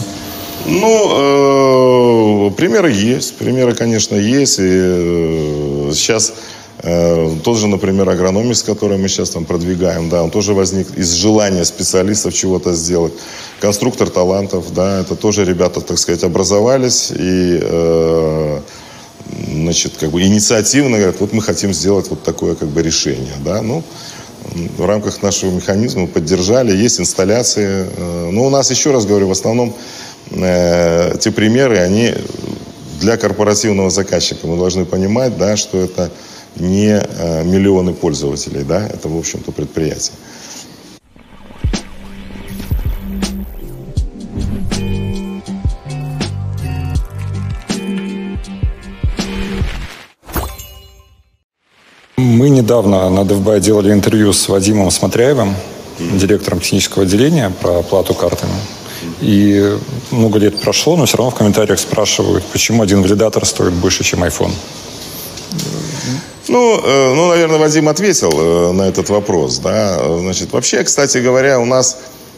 Ну, примеры есть. Примеры, конечно, есть. И сейчас тот же, например, агрономист, который мы сейчас там продвигаем, да, он тоже возник из желания специалистов чего-то сделать. Конструктор талантов, да, это тоже ребята, так сказать, образовались и, значит, как бы инициативно говорят, вот мы хотим сделать вот такое как бы решение, да, ну, в рамках нашего механизма мы поддержали, есть инсталляции, но у нас, еще раз говорю, в основном те примеры, они для корпоративного заказчика, мы должны понимать, да, что это не миллионы пользователей, да, это, в общем-то, предприятие. Мы недавно на DevBuy делали интервью с Вадимом Смотряевым, директором технического отделения, про оплату картами. И много лет прошло, но все равно в комментариях спрашивают, почему один валидатор стоит больше, чем iPhone. Ну, наверное, Вадим ответил на этот вопрос, да. Значит, вообще, кстати говоря, у нас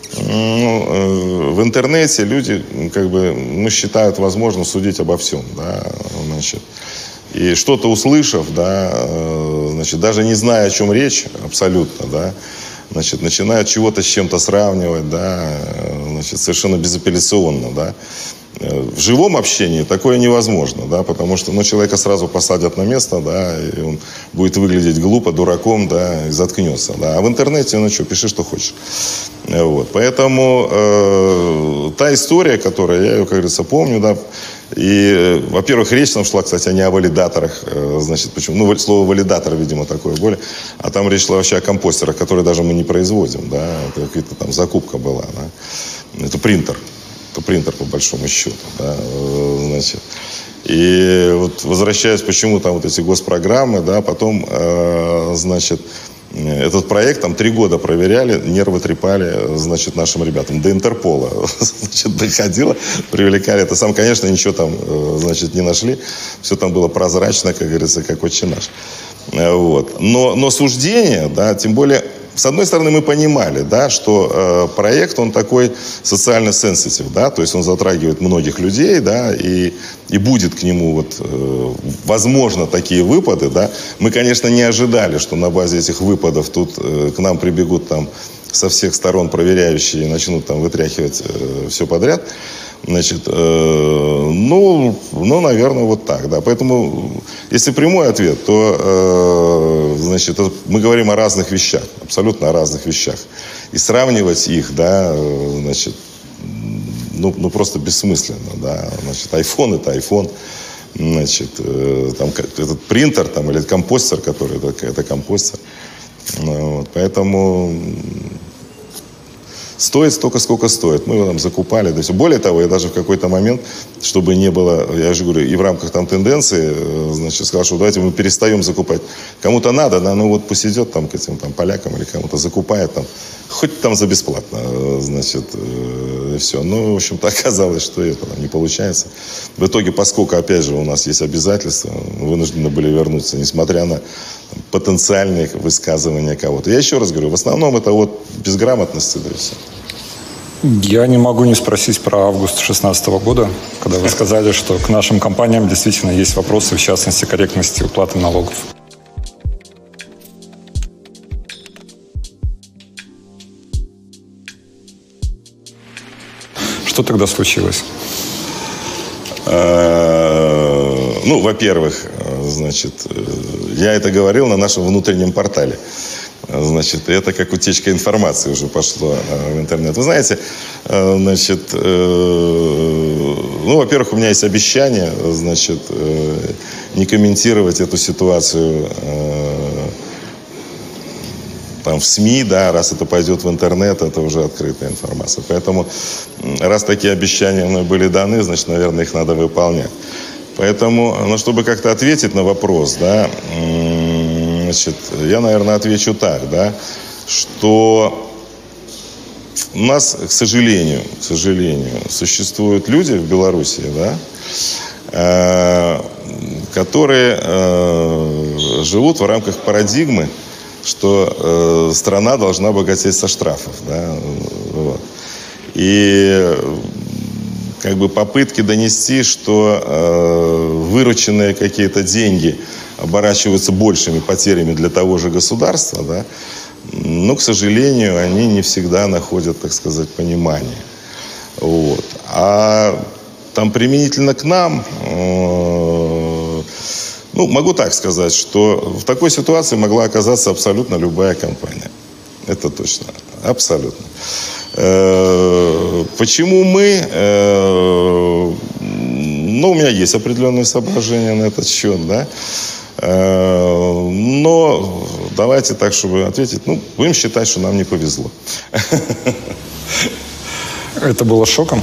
в интернете люди, как бы, ну, считают возможным судить обо всем, да, значит. И что-то услышав, да, значит, даже не зная, о чем речь, абсолютно, да, значит, начинают чего-то с чем-то сравнивать, да, значит, совершенно безапелляционно, да. В живом общении такое невозможно, да, потому что, ну, человека сразу посадят на место, да, и он будет выглядеть глупо, дураком, да, и заткнется, да. А в интернете, ну, что, пиши, что хочешь. Вот. Поэтому та история, которая, я ее, как говорится, помню, да, И, во-первых, речь там шла, кстати, не о валидаторах. Значит, почему? Ну, слово валидатор, видимо, такое более. А там речь шла вообще о компостерах, которые даже мы не производим. Да? Это какая-то там закупка была. Да? Это принтер. Это принтер, по большому счету. Да? Значит. И вот возвращаясь, почему там вот эти госпрограммы, да, потом, значит, этот проект там 3 года проверяли, нервы трепали, значит, нашим ребятам. До Интерпола, значит, доходило, привлекали. Это сам, конечно, ничего там, значит, не нашли. Все там было прозрачно, как говорится, как отче наш. Вот. Но суждение, да, тем более, с одной стороны, мы понимали, да, что проект, он такой социально сенситив, да, то есть он затрагивает многих людей, да, и будет к нему вот, возможно, такие выпады, да. Мы, конечно, не ожидали, что на базе этих выпадов тут к нам прибегут там со всех сторон проверяющие и начнут там вытряхивать все подряд. Значит, ну, наверное, вот так, да. Поэтому, если прямой ответ, то, значит, мы говорим о разных вещах, абсолютно о разных вещах. И сравнивать их, да, значит, ну просто бессмысленно, да. Значит, iPhone — это iPhone, значит, там этот принтер, там, или компостер, который, это компостер. Вот, поэтому... Стоит столько, сколько стоит. Мы его там закупали. То есть, более того, я даже в какой-то момент, чтобы не было, я же говорю, и в рамках там тенденции, значит, сказал, что давайте мы перестаем закупать. Кому-то надо, да, ну вот пусть идет там к этим там полякам или кому-то закупает там, хоть там за бесплатно, значит, и все. Ну, в общем-то, оказалось, что это там не получается. В итоге, поскольку, опять же, у нас есть обязательства, мы вынуждены были вернуться, несмотря на там, потенциальные высказывания кого-то. Я еще раз говорю, в основном это вот безграмотность, да и все. Я не могу не спросить про август 2016 года, когда вы сказали, что к нашим компаниям действительно есть вопросы, в частности, корректности уплаты налогов. Что тогда случилось? Ну, во-первых, значит, я это говорил на нашем внутреннем портале. Значит, это как утечка информации уже пошло в интернет. Вы знаете, значит, ну, во-первых, у меня есть обещание, значит, не комментировать эту ситуацию там в СМИ, да, раз это пойдет в интернет, это уже открытая информация. Поэтому, раз такие обещания мной были даны, значит, наверное, их надо выполнять. Поэтому, ну, чтобы как-то ответить на вопрос, да, значит, я, наверное, отвечу так, да, что у нас, к сожалению, существуют люди в Беларуси, да, которые живут в рамках парадигмы, что страна должна богатеть со штрафов, да, вот. И как бы попытки донести, что вырученные какие-то деньги оборачиваются большими потерями для того же государства, да, но, к сожалению, они не всегда находят, так сказать, понимание. Вот. А там применительно к нам, ну, могу так сказать, что в такой ситуации могла оказаться абсолютно любая компания. Это точно. Абсолютно. Почему мы? Ну, у меня есть определенные соображения на этот счет, да. Но давайте так, чтобы ответить, ну, будем считать, что нам не повезло. Это было шоком?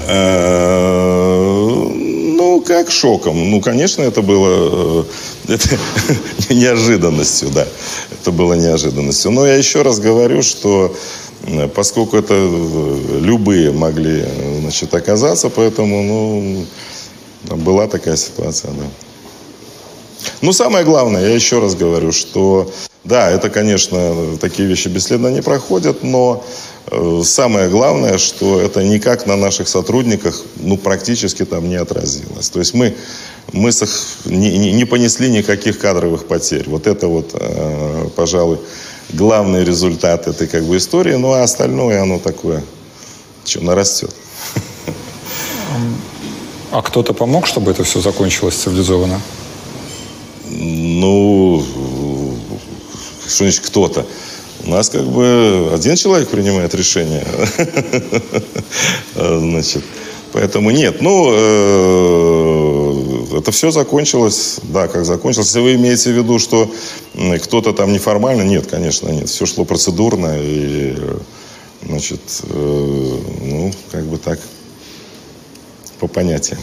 Ну, как шоком? Ну, конечно, это было неожиданностью, да. Это было неожиданностью. Но я еще раз говорю, что поскольку это любые могли, значит, оказаться, поэтому, ну, была такая ситуация, да. Ну, самое главное, я еще раз говорю, что, да, это, конечно, такие вещи бесследно не проходят, но самое главное, что это никак на наших сотрудниках, ну, практически там не отразилось. То есть мы не понесли никаких кадровых потерь. Вот это вот, пожалуй, главный результат этой как бы истории. Ну, а остальное, оно такое, что, нарастет. А кто-то помог, чтобы это все закончилось цивилизованно? Ну, что значит кто-то? У нас как бы один человек принимает решение. Значит, Поэтому нет. Это все закончилось, да, как закончилось. Если вы имеете в виду, что кто-то там неформально, нет, конечно, нет. Все шло процедурно и, значит, как бы так, по понятиям.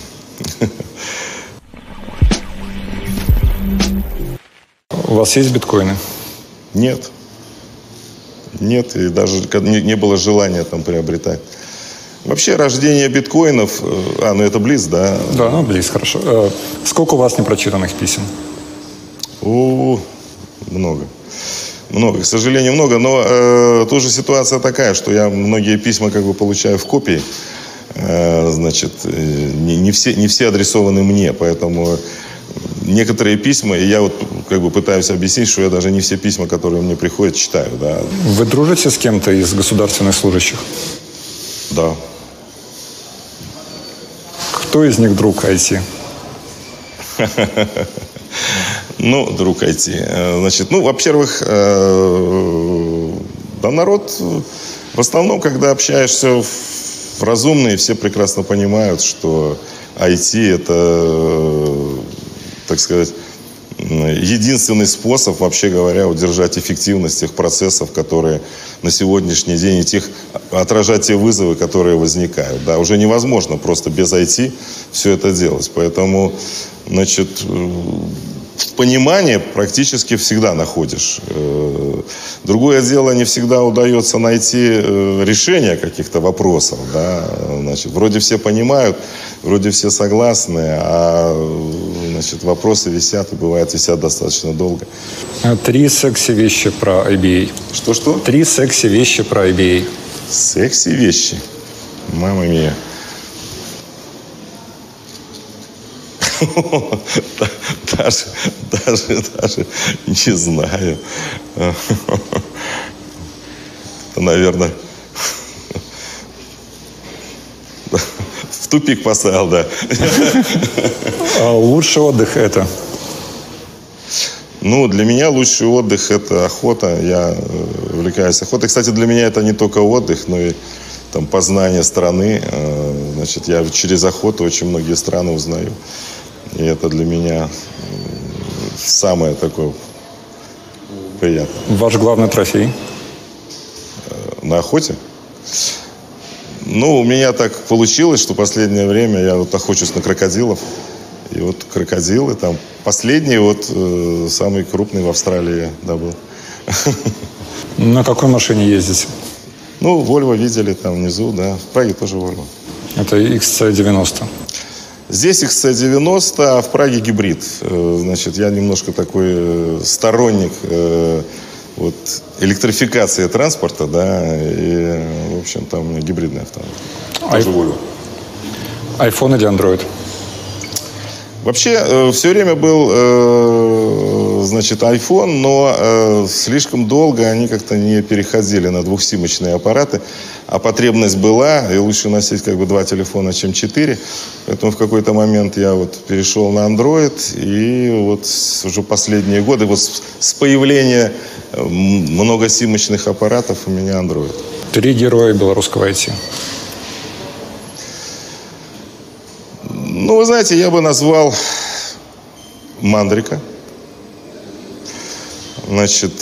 У вас есть биткоины? Нет. Нет, и даже не было желания там приобретать. Вообще рождение биткоинов, это Близ, да? Да, Близ, хорошо. Сколько у вас непрочитанных писем? Много. Много, к сожалению, много. Но тоже ситуация такая, что я многие письма как бы получаю в копии. Значит, не все адресованы мне, поэтому некоторые письма, и я вот как бы пытаюсь объяснить, что я даже не все письма, которые мне приходят, читаю, да. Вы дружите с кем-то из государственных служащих? Да. Кто из них друг IT? Друг IT. Значит, во-первых, народ в основном, когда общаешься разумные, все прекрасно понимают, что IT – это, так сказать, единственный способ, вообще говоря, удержать эффективность тех процессов, которые на сегодняшний день, отражать те вызовы, которые возникают. Да, уже невозможно просто без IT все это делать. Поэтому, значит, понимание практически всегда находишь. Другое дело, не всегда удается найти решение каких-то вопросов. Да? Значит, вроде все понимают, вроде все согласны, а значит, вопросы висят, и бывает висят достаточно долго. 3 секси-вещи про IBA. Что? 3 секси-вещи про IBA. Секси-вещи? Мама мия. Даже не знаю. Это, наверное, в тупик поставил, да. А лучший отдых это? Для меня лучший отдых – это охота. Я увлекаюсь охотой. Кстати, для меня это не только отдых, но и там познание страны. Значит, я через охоту очень многие страны узнаю. И это для меня самое такое приятное. Ваш главный трофей? На охоте? У меня так получилось, что в последнее время я вот охочусь на крокодилов. И вот крокодилы там. Последний самый крупный в Австралии добыл. На какой машине ездите? Вольво видели там внизу, да. В Праге тоже Вольво. Это XC90. Здесь XC90, а в Праге гибрид. Значит, я немножко такой сторонник электрификации транспорта, да, и, в общем, там у меня гибридный автомобиль. Тоже Volvo. iPhone или Android? Вообще, все время был, значит, iPhone, но слишком долго они как-то не переходили на двухсимочные аппараты. А потребность была, и лучше носить как бы 2 телефона, чем 4. Поэтому в какой-то момент я перешел на Android. И уже последние годы, с появления многосимочных аппаратов у меня Android. 3 героя белорусского IT. Вы знаете, я бы назвал Мандрика. Значит,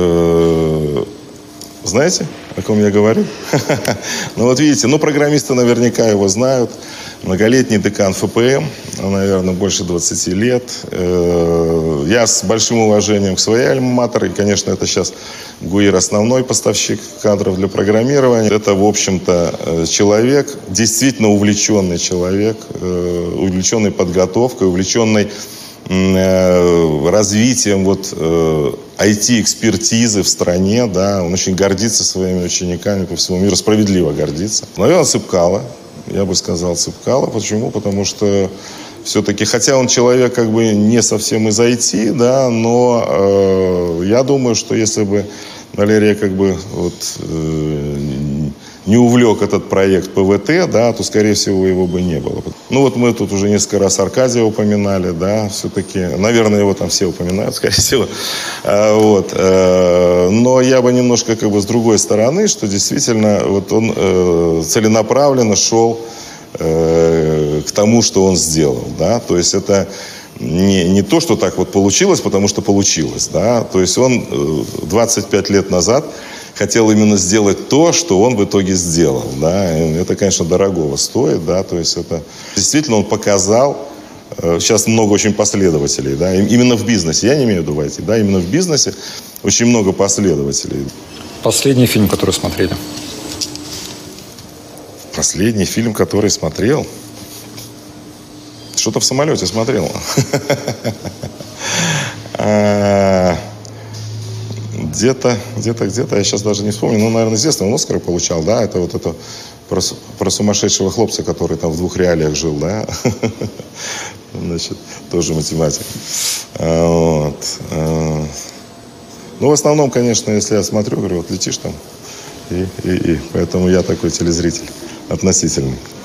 знаете, о ком я говорю? Видите, программисты наверняка его знают. Многолетний декан ФПМ, наверное, больше 20 лет. Я с большим уважением к своей альма-матер, и, конечно, это сейчас ГУИР основной поставщик кадров для программирования. Это, в общем-то, человек, действительно увлеченный человек, увлеченный подготовкой, увлеченный развитием IT-экспертизы в стране, да, он очень гордится своими учениками по всему миру, справедливо гордится. Наверное, Цыпкало, я бы сказал Цыпкало. Почему? Потому что все-таки, хотя он человек как бы не совсем из IT, да, но я думаю, что если бы Валерия как бы не увлек этот проект ПВТ, да, то, скорее всего, его бы не было. Мы тут уже несколько раз Аркадия упоминали, да, все-таки, наверное, его там все упоминают, скорее всего. Но я бы немножко как бы с другой стороны, что действительно он целенаправленно шел к тому, что он сделал, да, то есть это не то, что так вот получилось, потому что получилось, да, то есть он 25 лет назад хотел именно сделать то, что он в итоге сделал, да, это, конечно, дорогого стоит, да, то есть это действительно он показал, сейчас много очень последователей, да, именно в бизнесе, я не имею в виду в IT, да, именно в бизнесе очень много последователей. Последний фильм, который смотрели? Последний фильм, который смотрел? Что-то в самолете смотрел. Где-то, я сейчас даже не вспомню, ну, наверное, известно, он Оскар получал, да, это вот это про сумасшедшего хлопца, который там в 2 реалиях жил, да, значит, тоже математик. Вот. Ну, в основном, конечно, если я смотрю, говорю, вот летишь там, и поэтому я такой телезритель относительный.